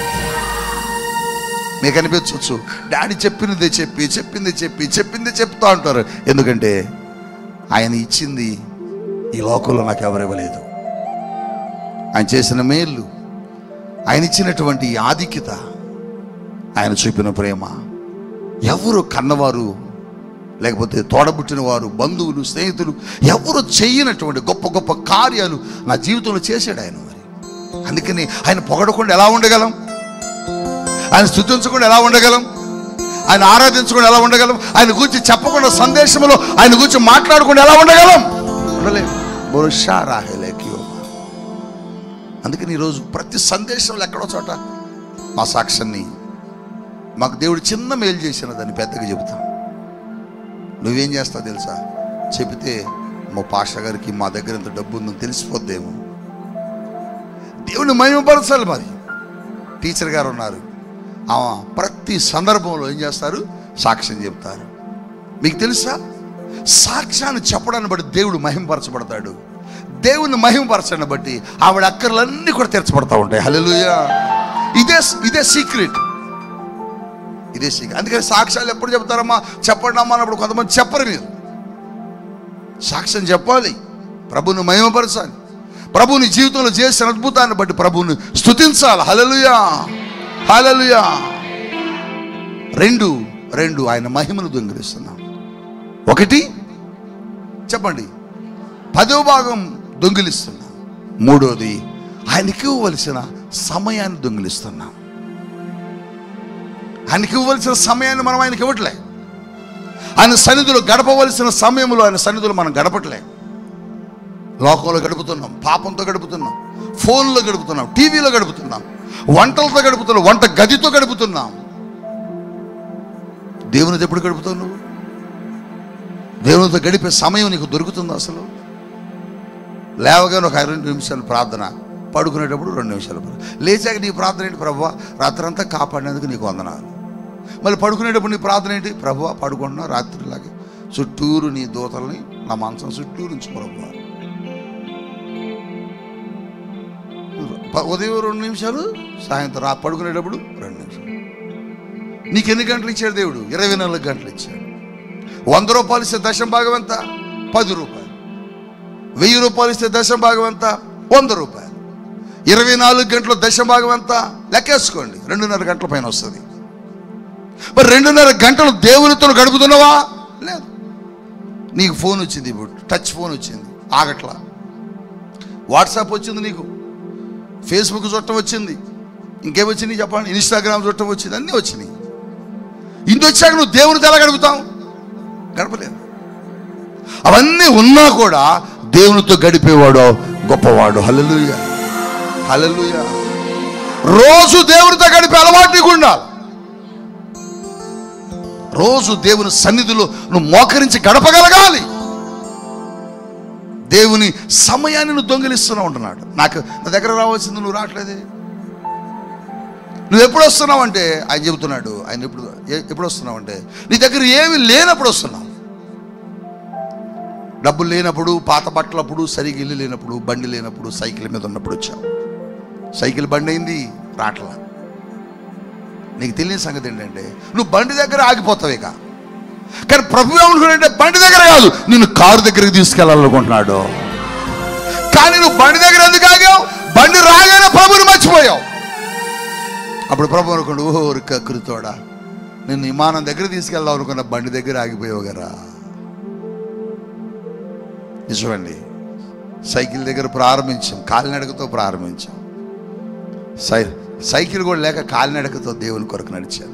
మీకు అనిపించవచ్చు, డాడీ చెప్పింది చెప్తా ఉంటారు. ఎందుకంటే ఆయన ఇచ్చింది ఈ లోకంలో నాకు ఎవరు ఇవ్వలేదు. ఆయన చేసిన మేళ్ళు, ఆయన ఇచ్చినటువంటి ఆధిక్యత, ఆయన చూపిన ప్రేమ ఎవరు కన్నవారు, లేకపోతే తోడబుట్టిన వారు, బంధువులు, స్నేహితులు ఎవరు చేయనటువంటి గొప్ప గొప్ప కార్యాలు నా జీవితంలో చేశాడు ఆయన. మరి అందుకని ఆయన పొగడకుండా ఎలా ఉండగలం? ఆయన స్తుతించకుండా ఎలా ఉండగలం? ఆయన ఆరాధించకుండా ఎలా ఉండగలం? ఆయన గురించి చెప్పకుండా, సందేశంలో ఆయన గురించి మాట్లాడకుండా ఎలా ఉండగలం? ఉండలేము. అందుకని ఈరోజు ప్రతి సందేశంలో ఎక్కడో చోట మా సాక్ష్యాన్ని, మాకు దేవుడు చిన్న మేలు చేసిన దాన్ని పెద్దగా చెబుతాం. నువ్వేం చేస్తావు తెలుసా? చెబితే మా పాస్టర్ గారికి మా దగ్గర ఎంత డబ్బు ఉందని తెలిసిపోద్దేమో. దేవుని మహిమపరచాలి. మరి టీచర్ గారు ఉన్నారు, ప్రతి సందర్భంలో ఏం చేస్తారు? సాక్ష్యం చెప్తారు. మీకు తెలుసా, సాక్ష్యాన్ని చెప్పడాన్ని బట్టి దేవుడు మహిమపరచబడతాడు. దేవుని మహిమపరచడాన్ని బట్టి ఆవిడ అక్కర్లన్నీ కూడా తీర్చబడతా ఉంటాయి. హల్లెలూయా. ఇదే సీక్రెట్. అందుకని సాక్ష్యాలు ఎప్పుడు చెప్తారమ్మా? చెప్పండి అమ్మా అన్నప్పుడు కొంతమంది చెప్పరు. మీరు సాక్ష్యం చెప్పాలి, ప్రభువుని మహిమపరచాలి, ప్రభువుని జీవితంలో చేసిన అద్భుతాన్ని బట్టి ప్రభువుని స్తుతించాలి. హల్లెలూయా, హల్లెలూయా. రెండు ఆయన మహిమను దొంగిలిస్తున్నాం. ఒకటి చెప్పండి, 10వ భాగం దొంగిలిస్తున్నాం. మూడోది ఆయనకి ఇవ్వవలసిన సమయాన్ని దొంగిలిస్తున్నాం. ఆయనకి ఇవ్వవలసిన సమయాన్ని మనం ఆయనకి ఇవ్వట్లే. ఆయన సన్నిధిలో గడపవలసిన సమయంలో ఆయన సన్నిధిలో మనం గడపట్లే. లోకంలో గడుపుతున్నాం, పాపంతో గడుపుతున్నాం, ఫోన్లో గడుపుతున్నాం, టీవీలో గడుపుతున్నాం, వంటలతో గడుపుతున్నాం, వంట గదితో గడుపుతున్నాం. దేవునితో ఎప్పుడు గడుపుతావు నువ్వు? దేవునితో గడిపే సమయం నీకు దొరుకుతుందా అసలు? లేవగానే ఒక 2 నిమిషాలు ప్రార్థన, పడుకునేటప్పుడు 2 నిమిషాలు లేచాక నీ ప్రార్థన ఏంటి? ప్రభువా రాత్రంతా కాపాడినందుకు నీకు వందనాలు. మళ్ళీ పడుకునేటప్పుడు నీ ప్రార్థన ఏంటి? ప్రభువా పడుకుంటున్నా రాత్రిలాగే చుట్టూరు నీ దూతల్ని నా మంచం చుట్టూరు ఉంచు ప్రభువా. ఉదయం 2 నిమిషాలు, సాయంత్రం పడుకునేటప్పుడు 2 నిమిషాలు. నీకు ఎన్ని గంటలు ఇచ్చాడు దేవుడు? 24 గంటలు ఇచ్చాడు. 100 రూపాయలు ఇస్తే దశం భాగం ఎంత? 10 రూపాయలు. 1000 రూపాయలు ఇస్తే దశం భాగం ఎంత? 100 రూపాయలు. 24 గంటలు దశం భాగం ఎంత? లెక్కేసుకోండి, 2.5 గంటల పైన వస్తుంది. మరి 2.5 గంటలు దేవునితో గడుపుతున్నావా? లేదు. నీకు ఫోన్ వచ్చింది, ఇప్పుడు టచ్ ఫోన్ వచ్చింది, ఆగట్లా. వాట్సాప్ వచ్చింది, నీకు ఫేస్బుక్ చుట్టం వచ్చింది, ఇంకేమొచ్చింది చెప్పండి, ఇన్స్టాగ్రామ్ చుట్టం వచ్చింది, అన్నీ వచ్చినాయి. ఇంటి వచ్చాక నువ్వు దేవునితో ఎలా గడుపుతావు? గడపలేదు. అవన్నీ ఉన్నా కూడా దేవునితో గడిపేవాడు గొప్పవాడు. హల్లెలూయా, హల్లెలూయా. రోజు దేవునితో గడిపే అలవాటు నీకు ఉండాలి. రోజు దేవుని సన్నిధిలో నువ్వు మోకరించి గడపగలగాలి. దేవుని సమయాన్ని నువ్వు దొంగిలిస్తున్నావు ఉంటున్నాడు. నాకు నా దగ్గర రావాల్సింది నువ్వు రావట్లేదే. నువ్వు ఎప్పుడు వస్తున్నావు అంటే ఆయన చెబుతున్నాడు, ఆయన ఎప్పుడు వస్తున్నావు అంటే నీ దగ్గర ఏమి లేనప్పుడు వస్తున్నావు. డబ్బులు లేనప్పుడు, పాత బట్టలప్పుడు, సరిగ్గా ఇల్లు లేనప్పుడు, బండి లేనప్పుడు, సైకిల్ మీద ఉన్నప్పుడు వచ్చావు. సైకిల్ బండి అయింది, రాట్లా. నీకు తెలియని సంగతి ఏంటంటే నువ్వు బండి దగ్గర ఆగిపోతావు ఇక. కానీ ప్రభు ఏమనుకుంటే బండి దగ్గర కాదు, నిన్ను కారు దగ్గరికి తీసుకెళ్ళాలనుకుంటున్నాడు. కానీ నువ్వు బండి దగ్గర ఎందుకు ఆగావు? బండి రాగానే ప్రభుని మర్చిపోయావు. అప్పుడు ప్రభు అనుకోండి, ఓహో కృతోడా, నిన్ను విమానం దగ్గర తీసుకెళ్దాం అనుకున్న బండి దగ్గర ఆగిపోయావు కదా. నిజమండి, సైకిల్ దగ్గర ప్రారంభించాం, కాలినడకతో ప్రారంభించాం. సైకిల్ కూడా లేక కాలినడకతో దేవుని కొరకు నడిచాను.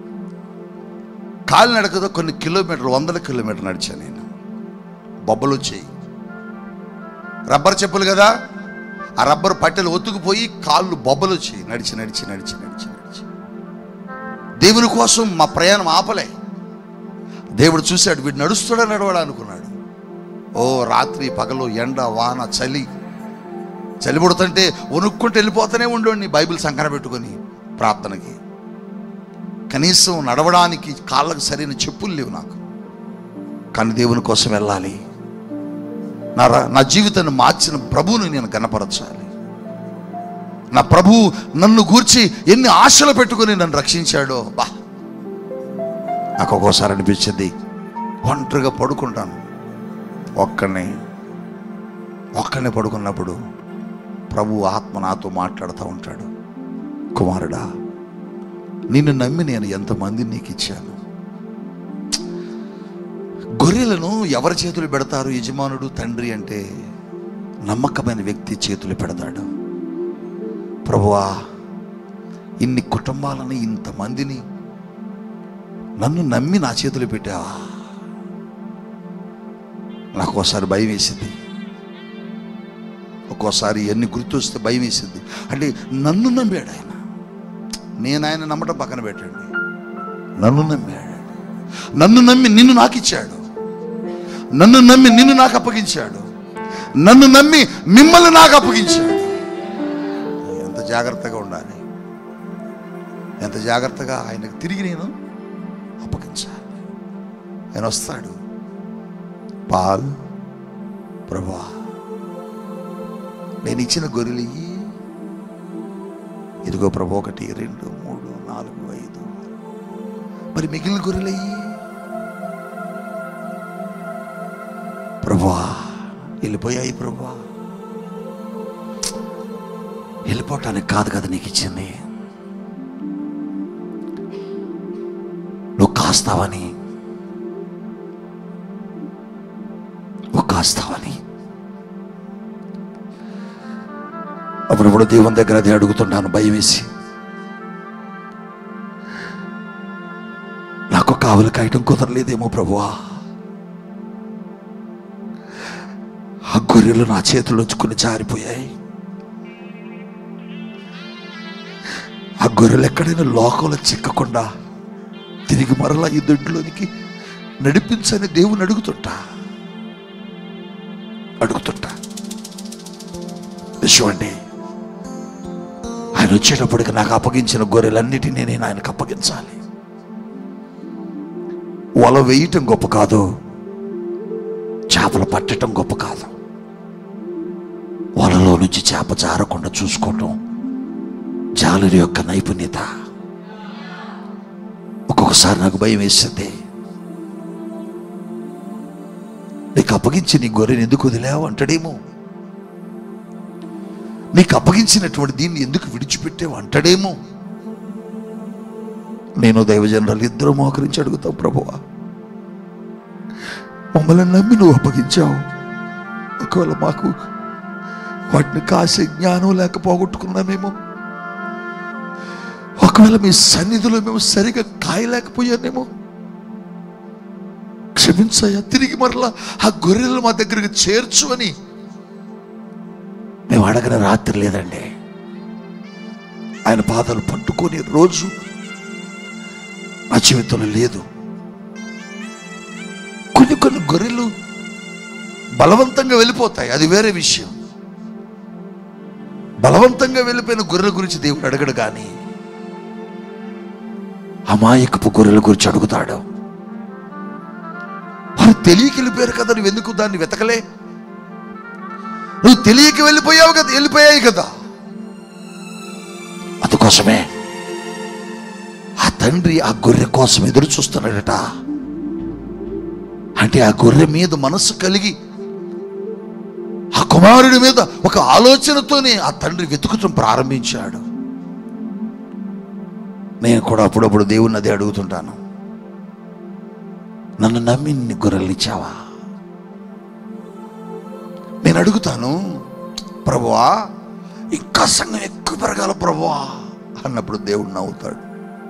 కాలినడకతో కొన్ని కిలోమీటర్లు, 100 కిలోమీటర్లు నడిచాను నేను. బొబ్బలు వచ్చాయి, రబ్బర్ చెప్పులు కదా, ఆ రబ్బర్ పట్టెలు ఒత్తుకుపోయి కాళ్ళు బొబ్బలు వచ్చాయి. నడిచి నడిచి నడిచి నడిచి నడిచి దేవుని కోసం మా ప్రయాణం ఆపలే. దేవుడు చూశాడు, వీడు నడుస్తాడా నడవాడా అనుకున్నాడు. ఓ రాత్రి పగలు ఎండ వాన చలి పుడుతుంటే వణుక్కుంటూ వెళ్ళిపోతూనే ఉండేవాడిని బైబిల్ సంకన పెట్టుకొని ప్రార్థనకి. కనీసం నడవడానికి కాళ్ళకు సరైన చెప్పులు లేవు నాకు. కానీ దేవుని కోసం వెళ్ళాలి. నా జీవితాన్ని మార్చిన ప్రభువుని నేను కనపరచాలి. నా ప్రభువు నన్ను గూర్చి ఎన్ని ఆశలు పెట్టుకొని నన్ను రక్షించాడో. నాకు ఒక్కోసారి అనిపించింది, ఒంటరిగా పడుకుంటాను, ఒక్కనే పడుకున్నప్పుడు ప్రభు ఆత్మ నాతో మాట్లాడుతూ ఉంటాడు. కుమారుడా, నిన్ను నమ్మి నేను ఎంతమందిని నీకు ఇచ్చాను. గొర్రెలను ఎవరి చేతులు పెడతారు? యజమానుడు, తండ్రి అంటే నమ్మకమైన వ్యక్తి చేతులు పెడతాడు. ప్రభువా, ఇన్ని కుటుంబాలని, ఇంతమందిని నన్ను నమ్మి నా చేతులు పెట్టావా? నాకు ఒకసారి భయం వేసింది, ఒక్కోసారి ఎన్ని గుర్తొస్తే భయం వేసింది. అంటే నన్ను నమ్మాడు ఆయన. నేను ఆయన నమ్మటం పక్కన పెట్టండి, నన్ను నమ్మాడు. నన్ను నమ్మి నిన్ను నాకు ఇచ్చాడు. నన్ను నమ్మి నిన్ను నాకు అప్పగించాడు. నన్ను నమ్మి మిమ్మల్ని నాకు అప్పగించాడు. ఎంత జాగ్రత్తగా ఉండాలి, ఎంత జాగ్రత్తగా ఆయనకు తిరిగి నేను అప్పగించాలి. ఆయన వస్తాడు, పాల్ ప్రభువా, నేను ఇచ్చిన గొర్రెలు ఇదిగో ప్రభు, 1 2 3 4 5, మరి మిగిలిన గొర్రెలు ప్రభువా వెళ్ళిపోయాయి. ప్రభువా, వెళ్ళిపోవటానికి కాదు కదా నీకు ఇచ్చింది, నువ్వు కాస్తావని. అప్పుడప్పుడు దేవుని దగ్గర అది అడుగుతున్నాను భయం వేసి. నాకు కావలి కాయటం కుదరలేదేమో ప్రభువా. ఆ గొర్రెలు నా చేతుల్లోంచి కొన్ని జారిపోయాయి. ఆ గొర్రెలు ఎక్కడైనా లోకంలో చిక్కకుండా తిరిగి మరలా ఈ దొడ్లోనికి నడిపించని దేవుని అడుగుతుంటా. విషయండి, ఆయన వచ్చేటప్పటికి నాకు అప్పగించిన గొర్రెలన్నిటినీ నేను ఆయనకు అప్పగించాలి. వల వేయటం గొప్ప కాదు, చేపలు పట్టడం గొప్ప కాదు, వలలో నుంచి చేప జారకుండా చూసుకోవటం జాలరి యొక్క నైపుణ్యత. ఒక్కొక్కసారి నాకు భయం వేస్తుంది, నీకు అప్పగించి నీ గొర్రెని ఎందుకు వదిలేవు అంటాడేమో, నీకు అప్పగించినటువంటి దీన్ని ఎందుకు విడిచిపెట్టేవు అంటాడేమో. నేను దైవజనులు ఇద్దరు మోకరించి అడుగుతావు, ప్రభువా మమ్మల్ని నమ్మి నువ్వు అప్పగించావు, ఒకవేళ మాకు వాటిని కాసే జ్ఞానం లేక పోగొట్టుకున్నామేమో, ఒకవేళ మీ సన్నిధిలో మేము సరిగా కాయలేకపోయానేమో, క్షమించయ్యా, తిరిగి మరలా ఆ గొర్రెలు మా దగ్గరికి చేర్చు అని మేము అడగన రాత్రి లేదండి. ఆయన పాదాలు పట్టుకునే రోజు నా జీవితంలో లేదు. కొన్ని గొర్రెలు బలవంతంగా వెళ్ళిపోతాయి, అది వేరే విషయం. బలవంతంగా వెళ్ళిపోయిన గొర్రెల గురించి దేవుడు అడగడు, కానీ అమాయకపు గొర్రెల గురించి అడుగుతాడు. వారు తెలియక వెళ్ళిపోయారు కదా, నువ్వు ఎందుకు దాన్ని వెతకలే? నువ్వు తెలియక వెళ్ళిపోయావు కదా, వెళ్ళిపోయాయి కదా. అందుకోసమే ఆ తండ్రి ఆ గొర్రె కోసం ఎదురు చూస్తున్నాడట. అంటే ఆ గొర్రె మీద మనసు కలిగి ఆ కుమారుడి మీద ఒక ఆలోచనతోనే ఆ తండ్రి వెతుకుతూ ప్రారంభించాడు. నేను కూడా అప్పుడప్పుడు దేవుణ్ణి అదే అడుగుతుంటాను, నన్ను నమ్మి నీ గొర్రెలు ఇచ్చావా? నేను అడుగుతాను, ప్రభువా ఇంకా సంఘం ఎక్కువ పెరగాల ప్రభువా అన్నప్పుడు దేవుడు నవ్వుతాడు.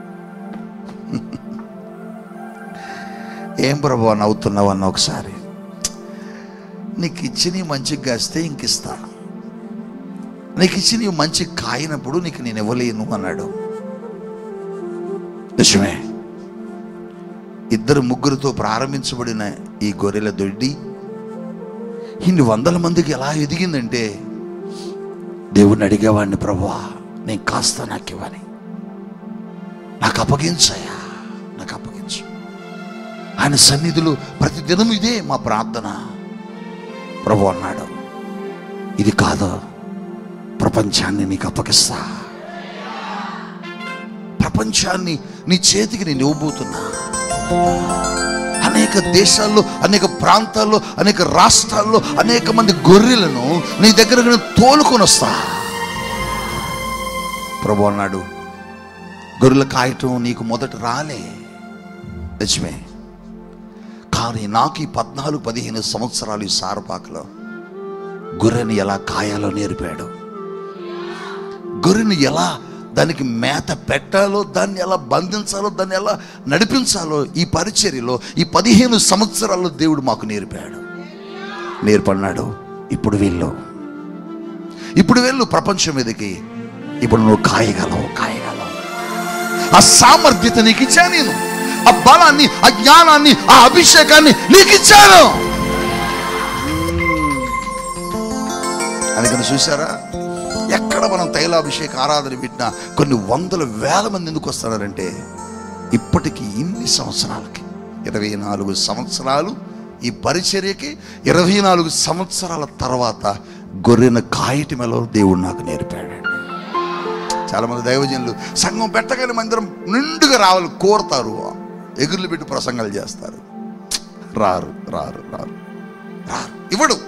ఏం ప్రభువా నవ్వుతున్నావు అన్న, ఒకసారి నీకు ఇచ్చి నీ మంచిగా కాస్తే ఇంక ఇస్తాను, నీకు ఇచ్చి నీవు మంచి కాయినప్పుడు నీకు నేను ఇవ్వలేను అన్నాడు. నిజమే, 2 ముగ్గురితో ప్రారంభించబడిన ఈ గొర్రెల దొడ్డి ఇన్ని వందల మందికి ఎలా ఎదిగిందంటే దేవుడిని అడిగేవాడిని, ప్రభువా నేను కాస్త నాకు ఇవ్వని, నాకు అప్పగించయ్యా, నాకు అప్పగించు. ఆయన సన్నిధిలో ప్రతిదినం ఇదే మా ప్రార్థన. ప్రభు అన్నాడు, ఇది కాదు, ప్రపంచాన్ని నీకు అప్పగిస్తా, ప్రపంచాన్ని నీ చేతికి నేను ఇవ్వబోతున్నా. అనేక దేశాల్లో, అనేక ప్రాంతాల్లో, అనేక రాష్ట్రాల్లో అనేక మంది గొర్రెలను నీ దగ్గరకు నేను తోలుకొని వస్తా. ప్రభు అన్నాడు, గొర్రెల కాయటం నీకు మొదట రాలే, నిజమే, కానీ నాకు ఈ 14-15 సంవత్సరాలు ఈ సారపాకలో గొర్రెని ఎలా కాయాలో నేర్పాడు. గొర్రెని ఎలా దానికి మేత పెట్టాలో, దాన్ని ఎలా బంధించాలో, దాన్ని ఎలా నడిపించాలో ఈ పరిచర్యలో ఈ 15 సంవత్సరాల్లో దేవుడు మాకు నేర్పాడు. నేర్పన్నాడు, ఇప్పుడు వెళ్ళు ప్రపంచం మీదకి, ఇప్పుడు నువ్వు కాయగలవు. ఆ సామర్థ్యత నీకు ఇచ్చాను నేను, ఆ బలాన్ని, ఆ జ్ఞానాన్ని, ఆ అభిషేకాన్ని నీకు ఇచ్చాను. అందుకని చూసారా, ఎక్కడ మనం తైలాభిషేక ఆరాధన పెట్టినా కొన్ని వందల వేల మంది ఎందుకు వస్తున్నారంటే, ఇప్పటికీ ఇన్ని సంవత్సరాలకి 24 సంవత్సరాలు ఈ పరిచర్యకి, 24 సంవత్సరాల తర్వాత గొర్రెను కాయటమేలో దేవుడు నాకు నేర్పాడండి. చాలామంది దైవజనులు సంఘం పెట్టగానే మందిరం నిండుగా రావాలి కోరుతారు, ఎగుర్లు పెట్టి ప్రసంగాలు చేస్తారు. రారు. ఇవ్వడు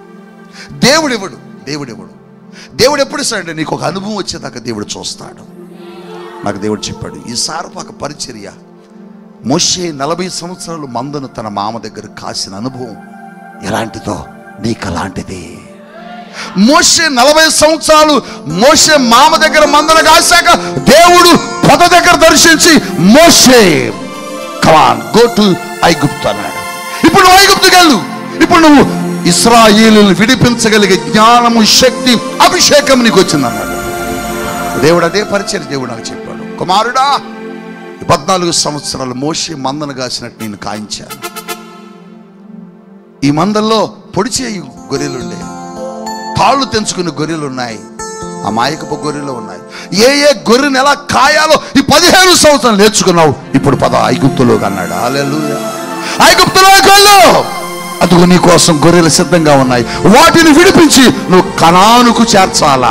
దేవుడు ఎప్పుడు ఇస్తాడంటే, నీకు ఒక అనుభవం వచ్చేదాకా దేవుడు చూస్తాడు. నాకు దేవుడు చెప్పాడు, ఈ సారపాక పరిచర్య మోషే 40 సంవత్సరాలు మందను తన మామ దగ్గర కాసిన అనుభవం ఎలాంటిదో నీకు అలాంటిది. మోషే 40 సంవత్సరాలు మోషే మామ దగ్గర మందను కాశాక దేవుడు పొద దగ్గర దర్శించి, మోషే కమాన్ గో టు ఐగుప్తు అన్నాడు. ఇప్పుడు నువ్వు ఐగుప్తుకి వెళ్ళు, ఇప్పుడు నువ్వు ఇశ్రాయేలును విడిపించగలిగే జ్ఞానము, శక్తి, అభిషేకం నీకు వచ్చింది అన్నాడు దేవుడు. అదే పరిచర్య దేవుడు నాకు చెప్పాడు, కుమారుడా 14 సంవత్సరాలు మోషే మందను కాసినట్టు నేను కాయించాను. ఈ మందల్లో పొడిచేయి గొర్రెలు ఉండే, కాళ్ళు తెంచుకునే గొర్రెలు ఉన్నాయి, అమాయకపు గొర్రెలు ఉన్నాయి. ఏ గొర్రెను ఎలా కాయాలో ఈ 15 సంవత్సరాలు నేర్చుకున్నావు. ఇప్పుడు పద ఐగుప్తులోకి అన్నాడు. హల్లెలూయా. ఐగుప్తులోకి వెళ్ళు, అదుగు నీ కోసం గొర్రెలు సిద్ధంగా ఉన్నాయి, వాటిని విడిపించి నువ్వు కనానుకు చేర్చాలా.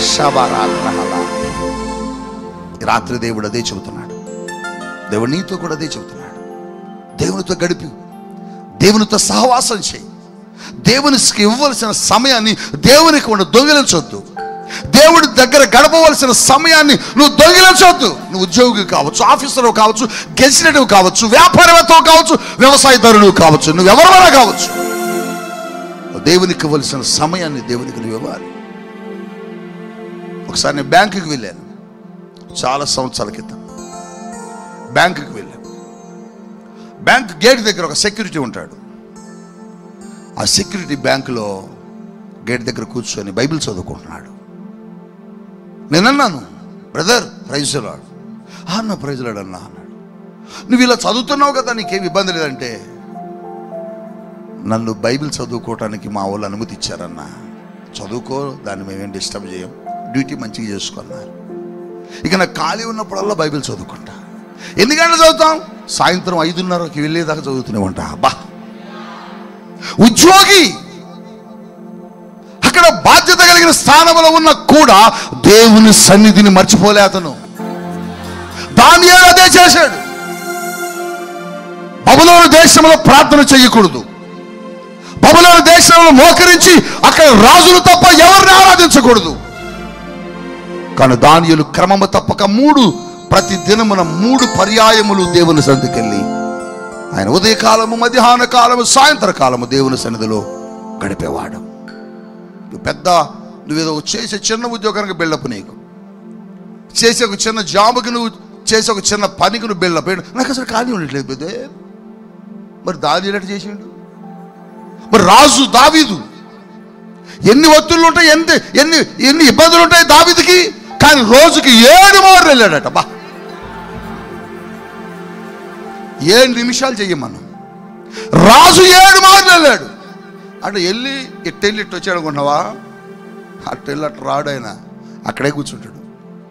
రాత్రి దేవుడు అదే చెబుతున్నాడు, దేవుడు నీతో కూడా అదే చెబుతున్నాడు. దేవునితో గడిపి, దేవునితో సహవాసం చేయి. దేవునికి ఇవ్వవలసిన సమయాన్ని దేవునికి దొంగిలించొద్దు. దేవుడి దగ్గర గడపవలసిన సమయాన్ని నువ్వు దొంగిలించొద్దు. నువ్వు ఉద్యోగి కావచ్చు, ఆఫీసర్ కావచ్చు, గెజిటెడ్ కావచ్చు, వ్యాపారవేత్త కావచ్చు, వ్యవసాయదారుడు కావచ్చు, నువ్వు ఎవరైనా కావచ్చు, దేవునికి ఇవ్వాల్సిన సమయాన్ని దేవునికి నువ్వు ఇవ్వాలి. ఒకసారి నేను బ్యాంకుకి వెళ్ళాను, చాలా సంవత్సరాల క్రితం బ్యాంకుకి వెళ్ళాను. బ్యాంక్ గేట్ దగ్గర ఒక సెక్యూరిటీ ఉంటాడు. ఆ సెక్యూరిటీ బ్యాంకులో గేట్ దగ్గర కూర్చొని బైబిల్ చదువుకుంటున్నాడు. నేను అన్నాను, బ్రదర్ ప్రైజ్ లార్డ్. అన్న ప్రైజ్ లార్డ్ అన్నా అన్నాడు. నువ్వు ఇలా చదువుతున్నావు కదా, నీకేం ఇబ్బంది లేదంటే, నన్ను బైబిల్ చదువుకోవటానికి మా వాళ్ళు అనుమతి ఇచ్చారన్నా, చదువుకో, దాన్ని మేమేం డిస్టర్బ్ చేయం, డ్యూటీ మంచిగా చేసుకున్నారు. ఇక నాకు ఖాళీ ఉన్నప్పుడల్లా బైబిల్ చదువుకుంటా. ఎన్ని గంటలు చదువుతాం? సాయంత్రం 5:30కి వెళ్ళేదాకా చదువుతూనే ఉంటా. అబ్బా, ఉద్యోగి, అక్కడ బాధ్యత కలిగిన స్థానంలో ఉన్న కూడా దేవుని సన్నిధిని మర్చిపోలే అతను. దానియేలు అదే చేశాడు. బబులోను దేశంలో ప్రార్థన చేయకూడదు, బబులోను దేశంలో మోకరించి అక్కడ రాజులు తప్ప ఎవరిని ఆరాధించకూడదు. కానీ దానియేలు క్రమము తప్పక ప్రతి దినమున 3 పర్యాయములు దేవుని సన్నిధికి వెళ్ళి, ఆయన ఉదయకాలము, మధ్యాహ్న కాలము, సాయంత్ర కాలము దేవుని సన్నిధిలో గడిపేవాడు. నువ్వేదో చేసే చిన్న ఉద్యోగానికి బిల్డప్, నీకు చేసే ఒక చిన్న జాబుకి, నువ్వు చేసే ఒక చిన్న పనికి నువ్వు బిల్డప్. నాకు అసలు ఖాళీ ఉండట్లేదు పెద్ద. మరి దానియేలు ఎట్లా చేసిండు? మరి రాజు దావీదు ఎన్ని ఒత్తిళ్ళు ఉంటాయి, ఎన్ని ఇబ్బందులు ఉంటాయి దావీదుకి, కానీ రోజుకి 7 మార్లు వెళ్ళాడట. బా, 7 నిమిషాలు చెయ్యమను, రాజు 7 మార్లు వెళ్ళాడు. అంటే వెళ్ళి ఇట్టెళ్ళి ఇట్టు వచ్చాడు అనుకుంటున్నావా? అట్టెళ్ళి అట్టు రాడు ఆయన, అక్కడే కూర్చుంటాడు.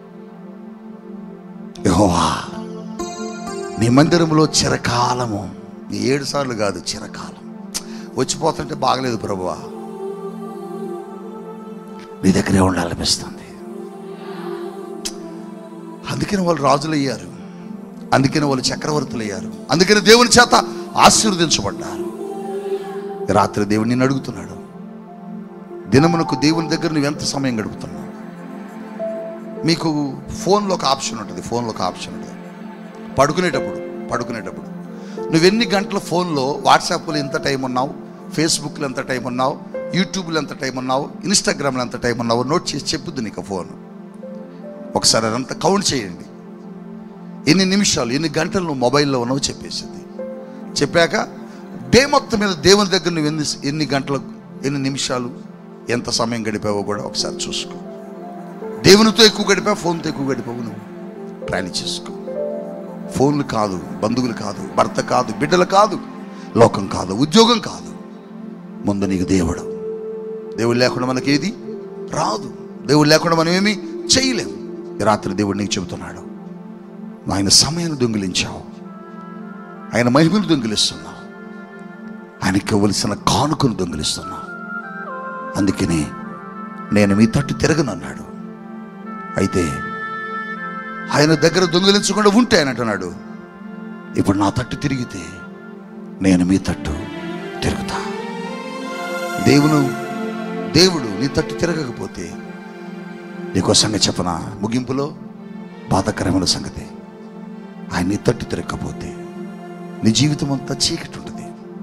యెహోవా నీ మందిరంలో చిరకాలము, 7 సార్లు కాదు, చిరకాలం. వచ్చిపోతుంటే బాగలేదు ప్రభువా, నీ దగ్గరే ఉండాలనిపిస్తుంది. అందుకని వాళ్ళు రాజులు అయ్యారు, అందుకని వాళ్ళు చక్రవర్తులు అయ్యారు, అందుకని దేవుని చేత ఆశీర్వదించబడ్డారు. రాత్రి దేవుడు నిన్ను అడుగుతున్నాడు, దినమునకు దేవుని దగ్గర నువ్వు ఎంత సమయం గడుపుతున్నావు? మీకు ఫోన్లో ఒక ఆప్షన్ ఉంటుంది, పడుకునేటప్పుడు నువ్వెన్ని గంటల ఫోన్లో వాట్సాప్లో ఎంత టైం ఉన్నావు, ఫేస్బుక్లో ఎంత టైం ఉన్నావు, యూట్యూబ్లో ఎంత టైం ఉన్నావు, ఇన్స్టాగ్రామ్లో ఎంత టైం ఉన్నావు నోట్ చేసి చెప్పుద్ది నీకు ఫోన్. ఒకసారి అదంతా కౌంట్ చేయండి, ఎన్ని నిమిషాలు ఎన్ని గంటలు నువ్వు మొబైల్లో ఉన్నావు చెప్పేసింది. చెప్పాక డే మొత్తం మీద దేవుని దగ్గర నువ్వు ఎన్ని గంటలు ఎన్ని నిమిషాలు ఎంత సమయం గడిపావో కూడా ఒకసారి చూసుకో. దేవునితో ఎక్కువ గడిపావు, ఫోన్తో ఎక్కువ గడిపావు, నువ్వు ట్రైల్ చేసుకో. ఫోన్లు కాదు, బంధువులు కాదు, భర్త కాదు, బిడ్డలు కాదు, లోకం కాదు, ఉద్యోగం కాదు, ముందు నీకు దేవుడు. దేవుడు లేకుండా మనకి ఏది రాదు, దేవుడు లేకుండా మనం ఏమీ చేయలేము. రాత్రి దేవుడు నీకు చెబుతున్నాడు, ఆయన సమయాన్ని దొంగిలించావు, ఆయన మహిమను దొంగిలిస్తున్నావు, ఆయనకి ఇవ్వవలసిన కానుకను దొంగిలిస్తున్నావు. అందుకని నేను మీ తట్టు తిరగనన్నాడు. అయితే ఆయన దగ్గర దొంగిలించకుండా ఉంటే ఆయన అంటున్నాడు, ఇప్పుడు నా తట్టు తిరిగితే నేను మీ తట్టు తిరుగుతా. దేవుడు నీ తట్టు తిరగకపోతే నీకో సంగతి చెప్పనా, ముగింపులో బాధాకరమైన సంగతి, ఆయన నీ తట్టు తిరగకపోతే నీ జీవితం అంతా చీకటి ఉంటుంది,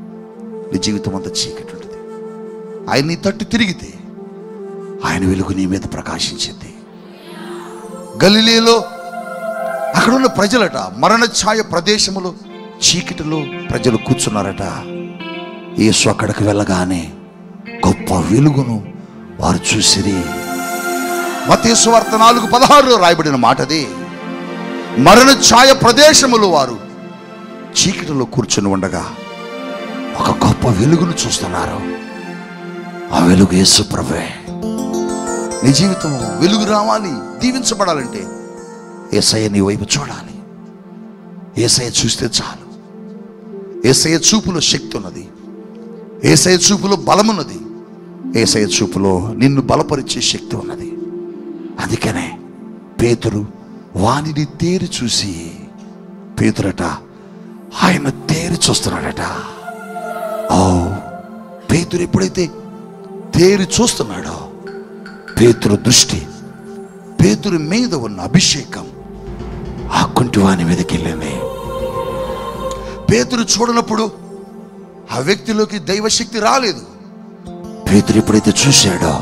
ఆయన నీ తట్టు తిరిగితే ఆయన వెలుగు నీ మీద ప్రకాశించింది. గలిలయలో అక్కడున్న ప్రజలట మరణ ఛాయ ప్రదేశములో చీకటిలో ప్రజలు కూర్చున్నారట. యేసు అక్కడికి వెళ్ళగానే గొప్ప వెలుగును వారు చూసిరి. మత్తయి సువార్త 4:16 రాయబడిన మాటది. మరణ ఛాయ ప్రదేశములో వారు చీకటిలో కూర్చుని ఉండగా ఒక గొప్ప వెలుగును చూస్తున్నారు. ఆ వెలుగు యేసు ప్రభువే. నీ జీవితం వెలుగు రావాలి, దీవించబడాలంటే యేసయ్య నీ వైపు చూడాలి. యేసయ్య చూస్తే చాలు. యేసయ్య చూపులో శక్తి ఉన్నది, యేసయ్య చూపులో బలం ఉన్నది, యేసయ్య చూపులో నిన్ను బలపరిచే శక్తి ఉన్నది. అందుకనే పేతురు వానిని తేరి చూసి, పేతురట ఆయన తేరి చూస్తున్నాడట. ఓ పేతురు ఎప్పుడైతే తేరి చూస్తున్నాడో పేతురు దృష్టి, పేతురు మీద ఉన్న అభిషేకం ఆ కుంటివాని మీదకి వెళ్ళింది. పేతురు చూడనప్పుడు ఆ వ్యక్తిలోకి దైవశక్తి రాలేదు. పేతురు ఎప్పుడైతే చూశాడో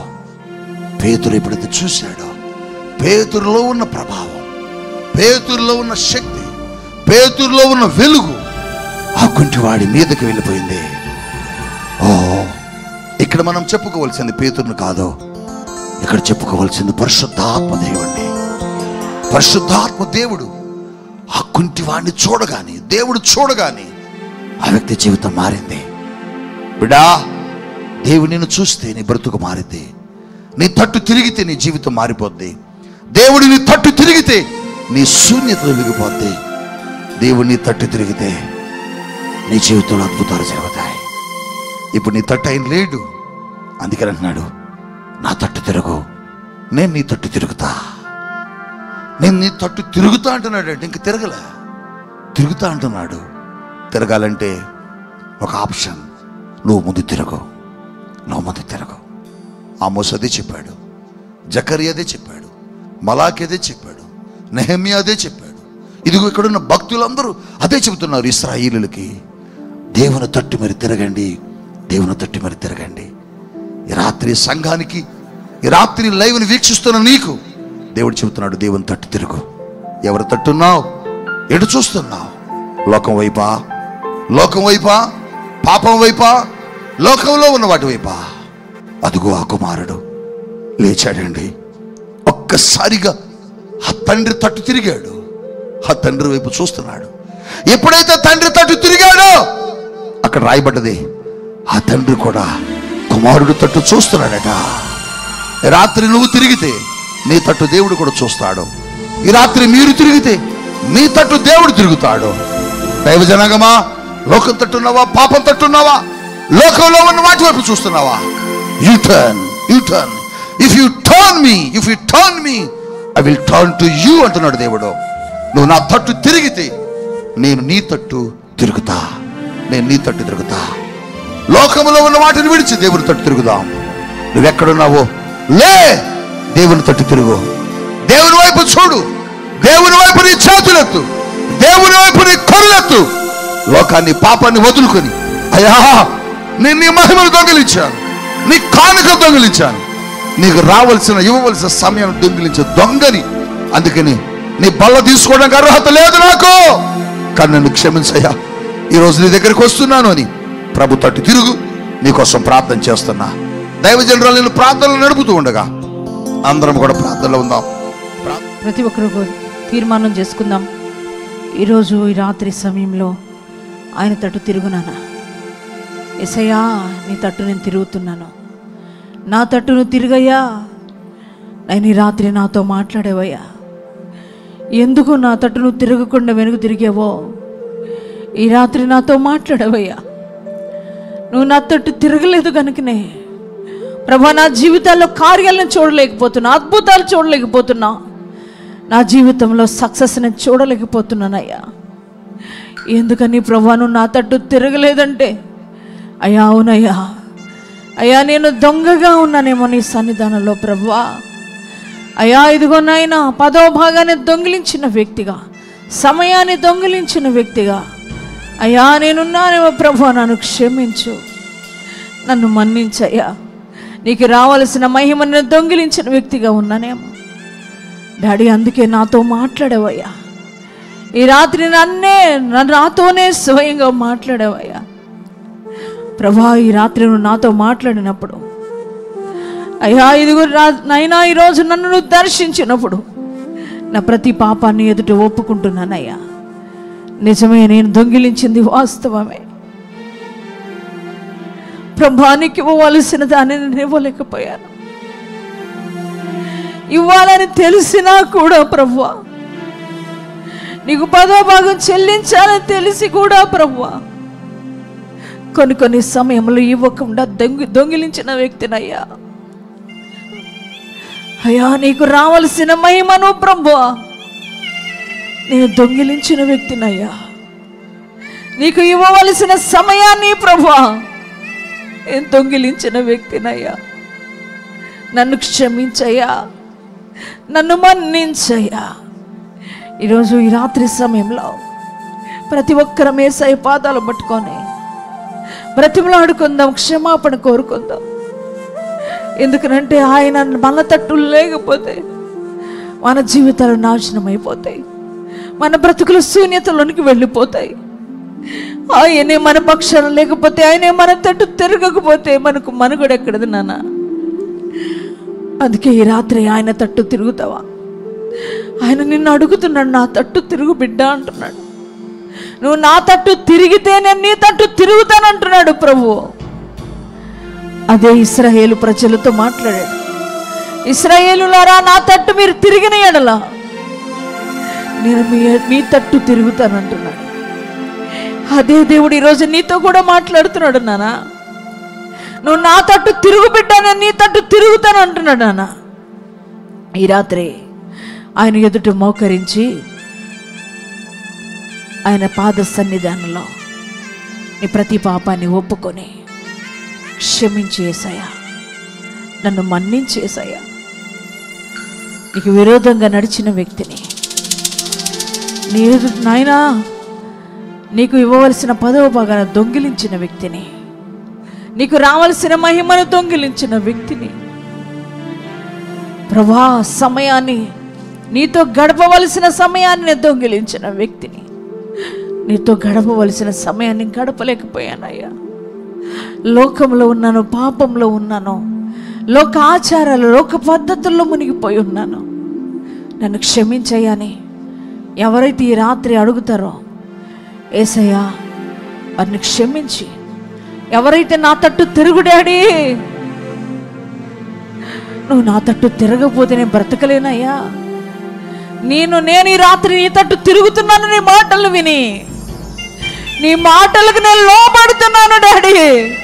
పేతురులో ఉన్న ప్రభావం, పేతురులో ఉన్న శక్తి, పేతురులో ఉన్న వెలుగు ఆ కుంటివాడి మీదకి వెళ్ళిపోయింది. ఓ ఇక్కడ మనం చెప్పుకోవాల్సింది పేతురుని కాదు, ఇక్కడ చెప్పుకోవాల్సింది పరిశుద్ధాత్మ దేవుణ్ణి. పరిశుద్ధాత్మ దేవుడు ఆ కుంటివాడిని చూడగానే, దేవుడు చూడగానే ఆ వ్యక్తి జీవితం మారింది. బిడా, దేవుడు నిన్ను చూస్తే నీ బ్రతుకు మారింది. నీ తట్టు తిరిగితే నీ జీవితం మారిపోద్ది. దేవుడు నీ తట్టు తిరిగితే నీ శూన్యత వెలిగిపోద్ది. దేవుడు నీ తట్టు తిరిగితే నీ జీవితంలో అద్భుతాలు జరుగుతాయి. ఇప్పుడు నీ తట్టు ఆయన లేడు, అందుకని అంటున్నాడు, నా తట్టు తిరుగు, నేను నీ తట్టు తిరుగుతా. నేను నీ తట్టు తిరుగుతా అంటున్నాడు. అంటే ఇంక తిరుగుతా అంటున్నాడు. తిరగాలంటే ఒక ఆప్షన్, నువ్వు ముందు తిరగు. ఆమోస్ అదే చెప్పాడు, జకరియా అదే చెప్పాడు, మలాకి అదే చెప్పాడు, నెహెమ్యా అదే చెప్పాడు. ఇదిగో ఇక్కడున్న భక్తులందరూ అదే చెబుతున్నారు ఇశ్రాయేలులకి. దేవుని తట్టు మరి తిరగండి. ఈ రాత్రి సంఘానికి, ఈ రాత్రి లైవ్ని వీక్షిస్తున్న నీకు దేవుడు చెబుతున్నాడు, దేవుని తట్టు తిరుగు. ఎవరి తట్టున్నావు? ఎటు చూస్తున్నావు? లోకం వైపా, పాపం వైపా, లోకంలో ఉన్న వాటి వైపా? అదుగో ఆ కుమారుడు లేచాడండి. ఒక్కసారిగా ఆ తండ్రి తట్టు తిరిగాడు, ఆ తండ్రి వైపు చూస్తున్నాడు. ఎప్పుడైతే తండ్రి తట్టు తిరిగాడో అక్కడ రాయబడ్డది, ఆ తండ్రి కూడా కుమారుడు తట్టు చూస్తున్నాడట. రాత్రి నువ్వు తిరిగితే నీ తట్టు దేవుడు కూడా చూస్తాడు. ఈ రాత్రి మీరు తిరిగితే మీ తట్టు దేవుడు తిరుగుతాడు. దైవ జనాంగమా, లోకం తట్టున్నావా, పాపం తట్టున్నావా, లోకంలో ఉన్న వాటి వైపు చూస్తున్నావా? You turn. If you turn me I will turn to you అంటున్నాడు దేవుడు. నువ్వు నా తట్టు తిరిగితే నేను నీ తట్టు తిరుగుతా. లోకంలో ఉన్న వాటిని విడిచి దేవుని తట్టు తిరుగుదాం. నువ్వెక్కడున్నావో లే, దేవుని తట్టు తిరుగు. దేవుని వైపు చూడు. దేవుని వైపు నీ చేతులెత్తు. దేవుని వైపు నీ కరులెత్తు. లోకాన్ని, పాపాన్ని వదులుకొని, అయ్యా నేను నీ మహిమను దొంగిలించాను, నీ కానుక దొంగిలించాను, నీకు ఇవ్వవలసిన సమయం దొంగిలించే దొంగని, అందుకని నీ బల్ల తీసుకోవడానికి అర్హత లేదు నాకు, కానీ నన్ను క్షమించయ్యా, ఈరోజు నీ దగ్గరికి వస్తున్నాను అని ప్రభు తట్టు తిరుగు. నీకోసం ప్రార్థన చేస్తున్నా. దైవజనురాలు నేను ప్రార్థనలు నడుపుతూ ఉండగా అందరం కూడా ప్రార్థనలో ఉందాం. ప్రతి ఒక్కరు తీర్మానం చేసుకుందాం. ఈరోజు ఈ రాత్రి సమయంలో ఆయన తట్టు తిరుగునానా. యేసయ్యా, నీ తట్టు నేను తిరుగుతున్నాను. నా తట్టు నువ్వు తిరుగయ్యా. నేను ఈ రాత్రి నాతో మాట్లాడేవయ్యా. ఎందుకు నా తట్టు నువ్వు తిరగకుండా వెనుక తిరిగావో ఈ రాత్రి నాతో మాట్లాడవయ్యా. నువ్వు నా తట్టు తిరగలేదు కనుకనే ప్రభా నా జీవితాల్లో కార్యాలను చూడలేకపోతున్నా, అద్భుతాలు చూడలేకపోతున్నా, నా జీవితంలో సక్సెస్ నేను చూడలేకపోతున్నానయ్యా. ఎందుకని ప్రభా నువ్వు నా తట్టు తిరగలేదంటే, అయ్యా అవునయ్యా, అయ్యా నేను దొంగగా ఉన్నానేమో నీ సన్నిధానంలో ప్రభా. అయ్యా ఇదిగో నాయనా, 10వ భాగాన్ని దొంగిలించిన వ్యక్తిగా, సమయాన్ని దొంగిలించిన వ్యక్తిగా అయ్యా నేనున్నానేమో ప్రభా, నన్ను క్షమించు, నన్ను మన్నించయ్యా. నీకు రావాల్సిన మహిమను దొంగిలించిన వ్యక్తిగా ఉన్నానేమో డాడీ, అందుకే నాతో మాట్లాడేవయ్యా. ఈ రాత్రి నాతోనే స్వయంగా మాట్లాడేవయ్యా ప్రభా. ఈ రాత్రి నువ్వు నాతో మాట్లాడినప్పుడు అయ్యా ఇదిగో నైనా ఈరోజు నన్ను నువ్వు దర్శించినప్పుడు నా ప్రతి పాపాన్ని ఎదుట ఒప్పుకుంటున్నానయ్యా. నిజమే, నేను దొంగిలించింది వాస్తవమే ప్రభానికి ఇవ్వవలసిన దానిని నేను ఇవ్వలేకపోయాను. ఇవ్వాలని తెలిసినా కూడా ప్రభువా, నీకు 10వ భాగం చెల్లించాలని తెలిసి కూడా ప్రభువా, కొన్ని సమయంలో ఇవ్వకుండా దొంగిలించిన వ్యక్తినయ్యా. అయ్యా నీకు రావాల్సిన మహిమను ప్రభువా నేను దొంగిలించిన వ్యక్తినయ్యా. నీకు ఇవ్వవలసిన సమయాన్ని ప్రభువా నేను దొంగిలించిన వ్యక్తినయ్యా. నన్ను క్షమించయ్యా, నన్ను మన్నించయ్యా. ఈరోజు ఈ రాత్రి సమయంలో ప్రతి ఒక్కరం యేసయ్య పాదాలు పట్టుకొని బ్రతిమలాడుకుందాం, క్షమాపణ కోరుకుందాం. ఎందుకనంటే ఆయన మన తట్టు లేకపోతే మన జీవితాలు నాశనం అయిపోతాయి, మన బ్రతుకులు శూన్యతలోనికి వెళ్ళిపోతాయి. ఆయనే మన పక్షాన లేకపోతే, ఆయనే మన తట్టు తిరగకపోతే మనకు మనుగడ ఎక్కడది నాన్న. అందుకే ఈ రాత్రి ఆయన తట్టు తిరుగుతావా? ఆయన నిన్ను అడుగుతున్నాడు, నా తట్టు తిరుగు బిడ్డ అంటున్నాడు. నువ్వు నా తట్టు తిరిగితే నేను నీ తట్టు తిరుగుతానంటున్నాడు ప్రభు. అదే ఇశ్రాయేలు ప్రజలతో మాట్లాడాడు. ఇశ్రాయేలులారా, నా తట్టు మీరు తిరిగిన ఎడల నేను మీ తట్టు తిరుగుతానంటున్నాడు. అదే దేవుడు ఈరోజు నీతో కూడా మాట్లాడుతున్నాడు నాన్న. నువ్వు నా తట్టు తిరుగు బిడ్డ, నేను నీ తట్టు తిరుగుతాను అంటున్నాడు నాన్న. ఈ రాత్రి ఆయన ఎదుట మోకరించి ఆయన పాద సన్నిధానంలో నీ ప్రతి పాపాన్ని ఒప్పుకొని క్షమించేసాయా, నన్ను మన్నించేసాయా. నీకు విరోధంగా నడిచిన వ్యక్తిని, నాయనా నీకు ఇవ్వవలసిన 10వ భాగాన్ని దొంగిలించిన వ్యక్తిని, నీకు రావాల్సిన మహిమను దొంగిలించిన వ్యక్తిని ప్రభా, సమయాన్ని నీతో గడపవలసిన సమయాన్ని దొంగిలించిన వ్యక్తిని, నీతో గడపవలసిన సమయాన్ని గడపలేకపోయానయ్యా. లోకంలో ఉన్నాను, పాపంలో ఉన్నాను, లోక ఆచారాలు, లోక పద్ధతుల్లో మునిగిపోయి ఉన్నాను, నన్ను క్షమించయ్యాని ఎవరైతే ఈ రాత్రి అడుగుతారో యేసయ్యా వారిని క్షమించి, ఎవరైతే నా తట్టు తిరుగు డాడీ నువ్వు నా తట్టు తిరగకపోతే నేను బ్రతకలేనయ్యా. నేను ఈ రాత్రి నీ తట్టు తిరుగుతున్నాను. నీ మాటలు విని, నీ మాటలకు నేను లోబడుతున్నాను డాడీ.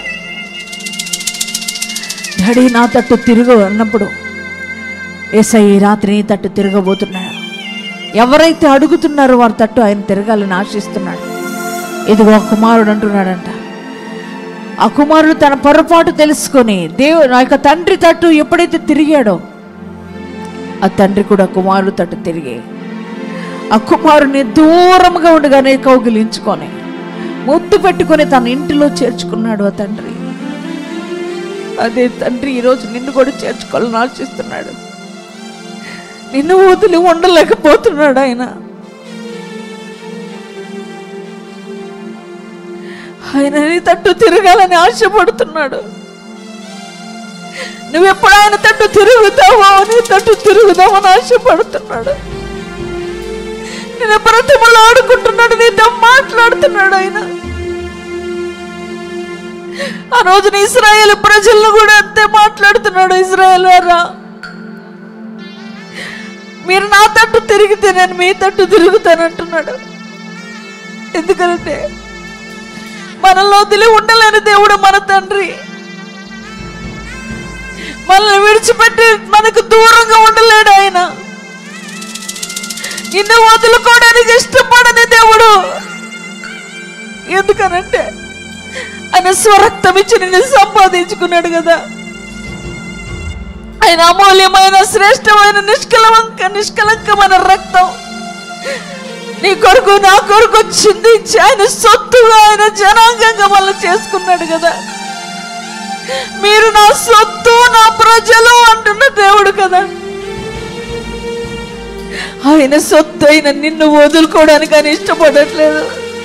డాడీ నా తట్టు తిరుగు అన్నప్పుడు యేసయ్య ఈ రాత్రి నీ తట్టు తిరగబోతున్నాడు. ఎవరైతే అడుగుతున్నారో వారి తట్టు ఆయన తిరగాలని ఆశిస్తున్నాడు. ఇదిగో కుమారుడు అంటున్నాడంట. ఆ కుమారుడు తన పొరపాటు తెలుసుకొని నా యొక్క తండ్రి తట్టు ఎప్పుడైతే తిరిగాడో ఆ తండ్రి కూడా కుమారుడు తట్టు తిరిగి ఆ కుమారుని దూరంగా ఉండగానే కౌగిలించుకొని ముద్దు పెట్టుకొని తన ఇంటిలో చేర్చుకున్నాడు ఆ తండ్రి. అదే తండ్రి ఈరోజు నిన్ను కూడా చేర్చుకోవాలని ఆశిస్తున్నాడు. నిన్ను వదిలి ఉండలేకపోతున్నాడు ఆయన. ఆయన నీ తట్టు తిరగాలని ఆశపడుతున్నాడు. నువ్వెప్పుడు ఆయన తట్టు తిరుగుతావో నీ తట్టు తిరుగుదామని ఆశపడుతున్నాడు. నేను బ్రతిమలు ఆడుకుంటున్నాడు, నీతో మాట్లాడుతున్నాడు ఆయన. ఆ రోజున ఇశ్రాయేలు ప్రజలను కూడా అంతే మాట్లాడుతున్నాడు. ఇశ్రాయేలు వారా, మీరు నా తట్టు తిరిగితే నేను మీ తట్టు తిరుగుతానంటున్నాడు. ఎందుకంటే మనల్ని వదిలి ఉండలేని దేవుడు మన తండ్రి. మనల్ని విడిచిపెట్టి మనకు దూరంగా ఉండలేడు ఆయన. నిన్ను వదులుకోవడానికి ఇష్టపడని దేవుడు. ఎందుకనంటే ఆయన స్వరక్తం ఇచ్చి నిన్ను సంపాదించుకున్నాడు కదా. ఆయన అమూల్యమైన శ్రేష్టమైన నిష్కలంకమైన రక్తం నీ కొరకు నా కొరకు చిందించి ఆయన సొత్తుగా ఆయన జనాంగంగా వాళ్ళు చేసుకున్నాడు కదా. మీరు నా సొత్తు, నా ప్రజలు అంటున్న దేవుడు కదా. ఆయన సొత్తు అయిన నిన్ను వదులుకోవడానికి ఆయన ఇష్టపడట్లేదు.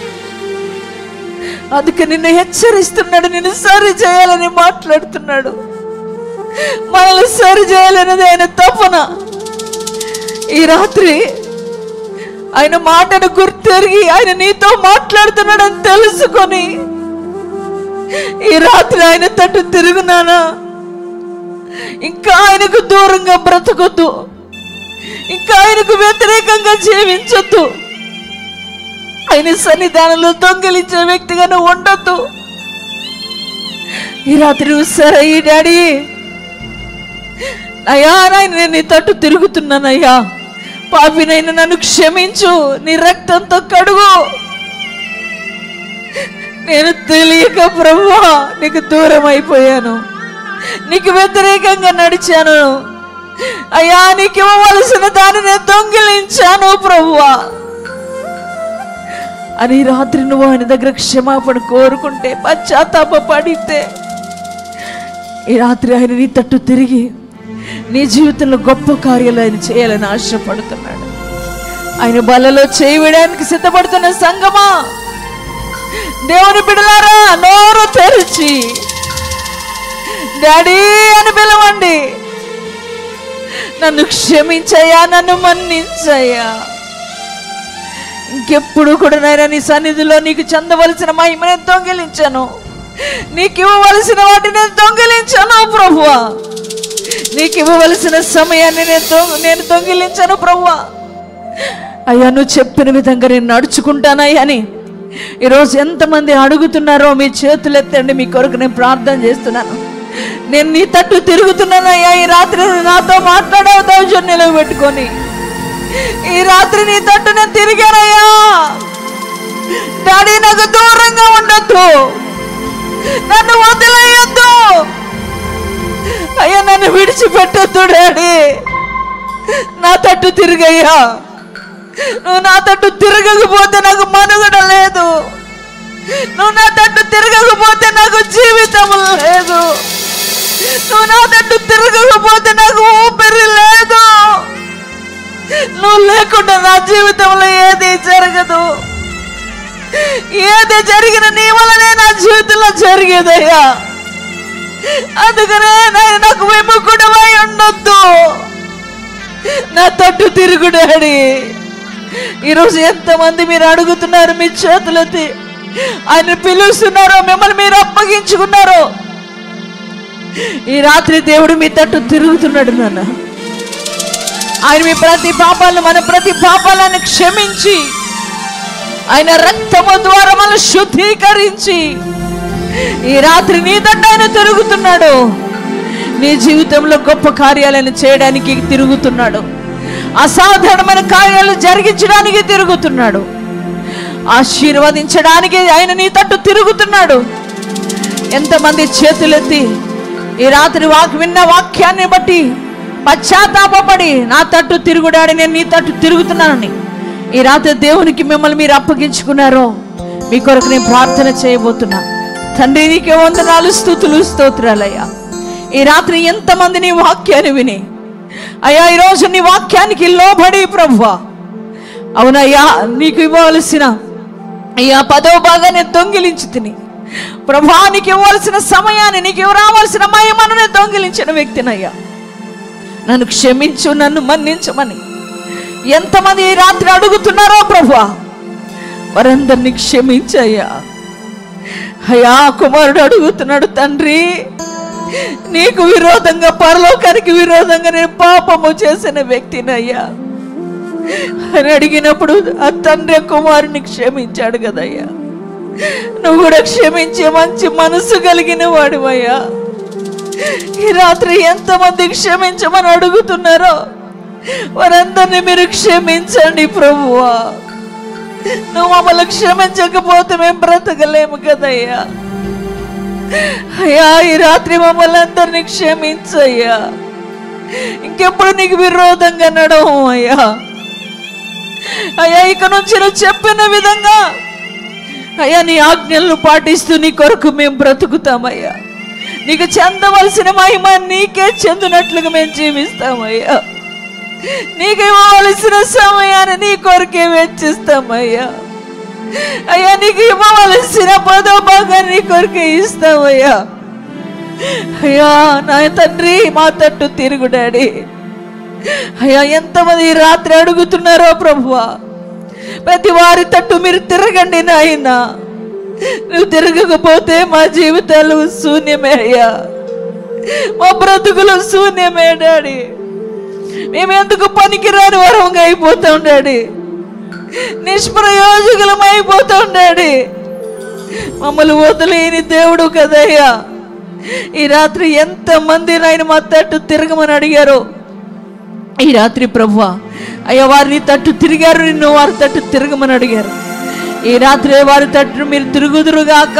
అందుకే నిన్ను హెచ్చరిస్తున్నాడు, నిన్ను సరి చేయాలని మాట్లాడుతున్నాడు. మనల్ని సరి చేయాలనేది ఆయన తపన. ఈ రాత్రి ఆయన మాటను గుర్తెరిగి ఆయన నీతో మాట్లాడుతున్నాడని తెలుసుకొని ఈ రాత్రి ఆయన తట్టు తిరుగునానా, ఇంకా ఆయనకు దూరంగా బ్రతకొద్దు, ఇంకా ఆయనకు వ్యతిరేకంగా జీవించొద్దు, ఆయన సన్నిధానంలో దొంగిలించే వ్యక్తిగా నువ్వు ఉండొద్దు. ఈ రాత్రి నువ్వు సరే ఈ డాడీ అయ్యా నాయన నేను నీ తట్టు తిరుగుతున్నానయ్యా, పాపినైనా నన్ను క్షమించు, నీ రక్తంతో కడుగు. నేను తెలియక ప్రభువా నీకు దూరం అయిపోయాను, నీకు వ్యతిరేకంగా నడిచాను అయ్యా, నీకు ఇవ్వవలసిన దాన్ని నేను దొంగిలించాను ప్రభువా అని రాత్రి నువ్వు ఆయన దగ్గర క్షమాపణ కోరుకుంటే, పశ్చాత్తాప పడితే ఈ రాత్రి ఆయన నీ తట్టు తిరిగి నీ జీవితంలో గొప్ప కార్యాలు ఆయన చేయాలని ఆశపడుతున్నాడు. ఆయన బలలో చేయి వేయడానికి సిద్ధపడుతున్న సంగమా, దేవుని బిడ్డలారా నోరు తెరిచి డాడీ అని పిలవండి. నన్ను క్షమించయ్యా, నన్ను మన్నించయ్యా, ఇంకెప్పుడు కూడా నాయనా నీ సన్నిధిలో నీకు చెందవలసిన మహిమ నేను దొంగిలించాను, నీకు ఇవ్వవలసిన వాటిని నేను దొంగిలించాను ప్రభువా, నీకు ఇవ్వవలసిన సమయాన్ని నేను దొంగిలించాను ప్రభువా. అయ్యా నువ్వు చెప్పిన విధంగా నేను నడుచుకుంటానయ్యా అని ఈరోజు ఎంతమంది అడుగుతున్నారో మీ చేతులు ఎత్తండి, మీ కొరకు నేను ప్రార్థన చేస్తున్నాను. నేను నీ తట్టు తిరుగుతున్నానయ్యా, ఈ రాత్రి నాతో మాట్లాడావు దౌర్జన్యం నిలబెట్టుకొని, ఈ రాత్రి నీ తట్టు నేను తిరిగానయ్యా. డాడీ నాకు దూరంగా ఉండొద్దు, నన్ను వదిలేయొద్దు అయ్యా, నన్ను విడిచిపెట్టొద్దు డాడీ, నా తట్టు తిరిగయ్యా. నువ్వు నా తట్టు తిరగకపోతే నాకు మనుగడ లేదు, నువ్వు నా తట్టు తిరగకపోతే నాకు జీవితం లేదు, నువ్వు నా తట్టు తిరగకపోతే నాకు ఊపిరి లేదు, నువ్వు లేకుండా నా జీవితంలో ఏది జరగదు, ఏది జరిగిన నీ వల్లనే నా జీవితంలో జరిగేదయ్యా. అందుకనే నాకు విముఖుడమై ఉండొద్దు, నా తట్టు తిరుగు డాడీ. ఈరోజు ఎంతమంది మీరు అడుగుతున్నారు, మీ చేతులెత్తి ఆయన పిలుస్తున్నారో, మిమ్మల్ని మీరు అప్పగించుకున్నారో, ఈ రాత్రి దేవుడు మీ తట్టు తిరుగుతున్నాడు నాన్న. ఆయన మీ ప్రతి పాపాలను, మన ప్రతి పాపాలను క్షమించి ఆయన రక్తము ద్వారా మనల్ని శుద్ధీకరించి ఈ రాత్రి నీ తట్టు ఆయన తిరుగుతున్నాడు. నీ జీవితంలో గొప్ప కార్యాలను చేయడానికి తిరుగుతున్నాడు. అసాధారణమైన కార్యాలు జరిగించడానికి తిరుగుతున్నాడు. ఆశీర్వదించడానికి ఆయన నీ తట్టు తిరుగుతున్నాడు. ఎంతమంది చేతులెత్తి ఈ రాత్రి విన్న వాక్యాన్ని బట్టి పశ్చాత్తాపడి నా తట్టు తిరుగుడాడి, నేను నీ తట్టు తిరుగుతున్నానని ఈ రాత్రి దేవునికి మిమ్మల్ని మీరు అప్పగించుకున్నారో మీ కొరకు నేను ప్రార్థన చేయబోతున్నా. తండ్రి నీకే వందనాలు, స్తుతులు, స్తోత్రాలయ్యా. ఈ రాత్రి ఎంతమంది నీ వాక్యాన్ని విని అయ్యా ఈరోజు నీ వాక్యానికి లోబడి ప్రభువా, అవునయ్యా నీకు ఇవ్వవలసిన అయ్యా 10వ భాగాన్ని దొంగిలించి తిని ప్రభా, నీకు ఇవ్వాల్సిన సమయాన్ని, నీకు రావాల్సిన మహిమను నేను దొంగిలించిన వ్యక్తినయ్యా. నన్ను క్షమించు, నన్ను మన్నించమని ఎంతమంది ఈ రాత్రి అడుగుతున్నారో ప్రభువా, వారందరినీ క్షమించయ్యా. అయ్యా కుమారుడు అడుగుతున్నాడు, తండ్రి నీకు విరోధంగా, పరలోకానికి విరోధంగా నేను పాపము చేసిన వ్యక్తినయ్యా అని అడిగినప్పుడు ఆ తండ్రి కుమారుని క్షమించాడు కదయ్యా. నువ్వు కూడా క్షమించే మంచి మనసు కలిగిన వాడివయ్యా. ఈ రాత్రి ఎంతమంది క్షమించమని అడుగుతున్నారో వారందరినీ మీరు క్షమించండి ప్రభువా. నువ్వు మమ్మల్ని క్షమించకపోతే మేము బ్రతకలేము కదయ్యా. అయ్యా ఈ రాత్రి మమ్మల్ని అందరినీ క్షమించయ్యా. ఇంకెప్పుడు నీకు విరోధంగా నడవు అయ్యా. అయ్యా ఇక నుంచి నువ్వు చెప్పిన విధంగా అయ్యా నీ ఆజ్ఞలను పాటిస్తూ నీ కొరకు మేము బ్రతుకుతామయ్యా. నీకు చెందవలసిన మహిమ నీకే చెందినట్లుగా మేము జీవిస్తామయ్యా. నీకు ఇవ్వవలసిన సమయాన్ని నీ కొరకే వెచ్చిస్తామయ్యా. అయ్యా నీకు ఇవ్వవలసిన 10వ భాగాన్ని నీ కొరకే ఇస్తామయ్యా. అయ్యా నా తండ్రి మా తట్టు తిరుగు డాడీ. అయ్యా ఎంతమంది ఈ రాత్రి అడుగుతున్నారో ప్రభువా, ప్రతి వారి తట్టు మీరు తిరగండి నాయన. నువ్వు తిరగకపోతే మా జీవితాలు శూన్యమే అయ్యా, మా బ్రతుకులు శూన్యమే డాడీ. మేము ఎందుకు పనికిరాని వరంగా అయిపోతాం డాడీ, నిష్ప్రయోజకులం అయిపోతాం డాడీ. మమ్మల్ని వదిలేని దేవుడు కదయ్యా. ఈ రాత్రి ఎంతమంది నాయన మా తట్టు తిరగమని అడిగారు ఈ రాత్రి ప్రభువా, అయ్యా వారిని తట్టు తిరిగారు, నిన్ను వారి తట్టు తిరగమని అడిగారు. ఈ రాత్రి వారి తట్టు మీరు తిరుగుదురుగాక,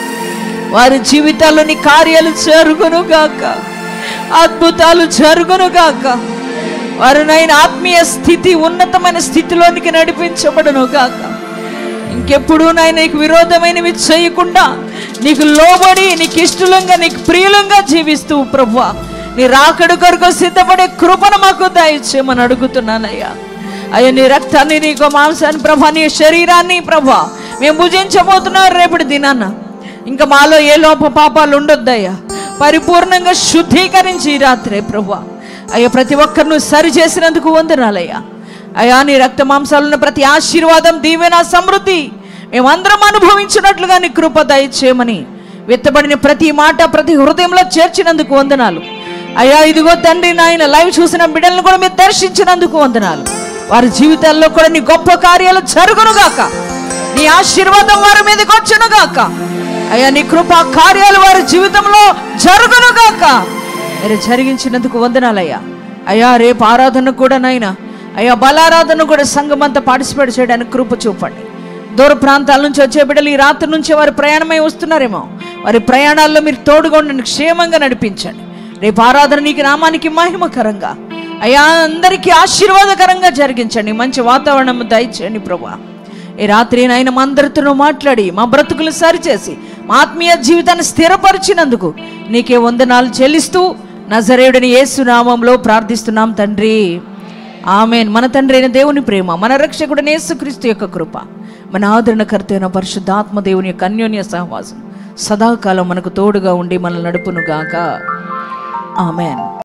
వారి జీవితాల్లో నీ కార్యాలు జరుగును గాక, అద్భుతాలు జరుగును గాక. వారు నాయన ఆత్మీయ స్థితి, ఉన్నతమైన స్థితిలోనికి నడిపించబడును గాక. ఇంకెప్పుడు నాయన నీకు విరోధమైనవి చేయకుండా నీకు లోబడి, నీకు ఇష్టలంగా, నీకు ప్రియులంగా జీవిస్తూ ప్రభువా నీ రాకడ కొరకు సిద్ధపడే కృపను మాకు దయచేయమని అడుగుతున్నానయ్యా. అయ్యా నీ రక్తాన్ని, నీకు మాంసాన్ని ప్రభా, నీ శరీరాన్ని ప్రభా మేము భుజించబోతున్నారు రేపటి దినాన్న. ఇంకా మాలో ఏ లోప పాపాలు ఉండొద్దయ్యా. పరిపూర్ణంగా శుద్ధీకరించి ఈ రాత్రే ప్రభువా అయ్యా ప్రతి ఒక్కరిను సరి చేసినందుకు వందనాలయ్యా. అయ్యా నీ రక్త మాంసాలున్న ప్రతి ఆశీర్వాదం, దీవెన, సమృద్ధి మేమందరం అనుభవించినట్లుగా నీ కృప దయచేయమని విత్తబడిన ప్రతి మాట ప్రతి హృదయంలో చేర్చినందుకు వందనాలు అయ్యా. ఇదిగో తండ్రి నాయన లైవ్ చూసిన బిడ్డలను కూడా మీరు దర్శించినందుకు వందనాలు. వారి జీవితాల్లో కూడా నీ గొప్ప కార్యాలు జరుగునుగాక, నీ ఆశీర్వాదం వారి మీదకి వచ్చునుగాక అయ్యా. నీ కృపా కార్యాలు వారి జీవితంలో జరుగునుగాక. మీరు జరిగించినందుకు వందనాలయ్యా. అయ్యా రేపు ఆరాధన కూడా నాయన అయ్యా బలారాధన కూడా సంఘం అంతా పార్టిసిపేట్ చేయడానికి కృప చూపండి. దూర ప్రాంతాల నుంచి వచ్చే బిడ్డలు ఈ రాత్రి నుంచి వారి ప్రయాణమై వస్తున్నారేమో, వారి ప్రయాణాల్లో మీరు తోడుగా ఉండండి, క్షేమంగా నడిపించండి. రేపు ఆరాధన నీకు నామానికి మహిమకరంగా అయ్యా అందరికీ ఆశీర్వాదకరంగా జరిగించండి. మంచి వాతావరణం దయచేయండి ప్రభువా. ఈ రాత్రి నాయన మా అందరితో మాట్లాడి మా బ్రతుకులు సరిచేసి మా ఆత్మీయ జీవితాన్ని స్థిరపరిచినందుకు నీకే వందనాలు చెల్లిస్తూ నజరేయుడిని యేసు నామంలో ప్రార్థిస్తున్నాం తండ్రి, ఆమేన్. మన తండ్రి అయిన దేవుని ప్రేమ, మన రక్షకుడైన యేసుక్రీస్తు యొక్క కృప, మన ఆదరణకర్త అయిన పరిశుద్ధాత్మ దేవుని యొక్క అన్యోన్య సహవాసం సదాకాలం మనకు తోడుగా ఉండి మనల్ని నడుపునుగాక. ఆమేన్.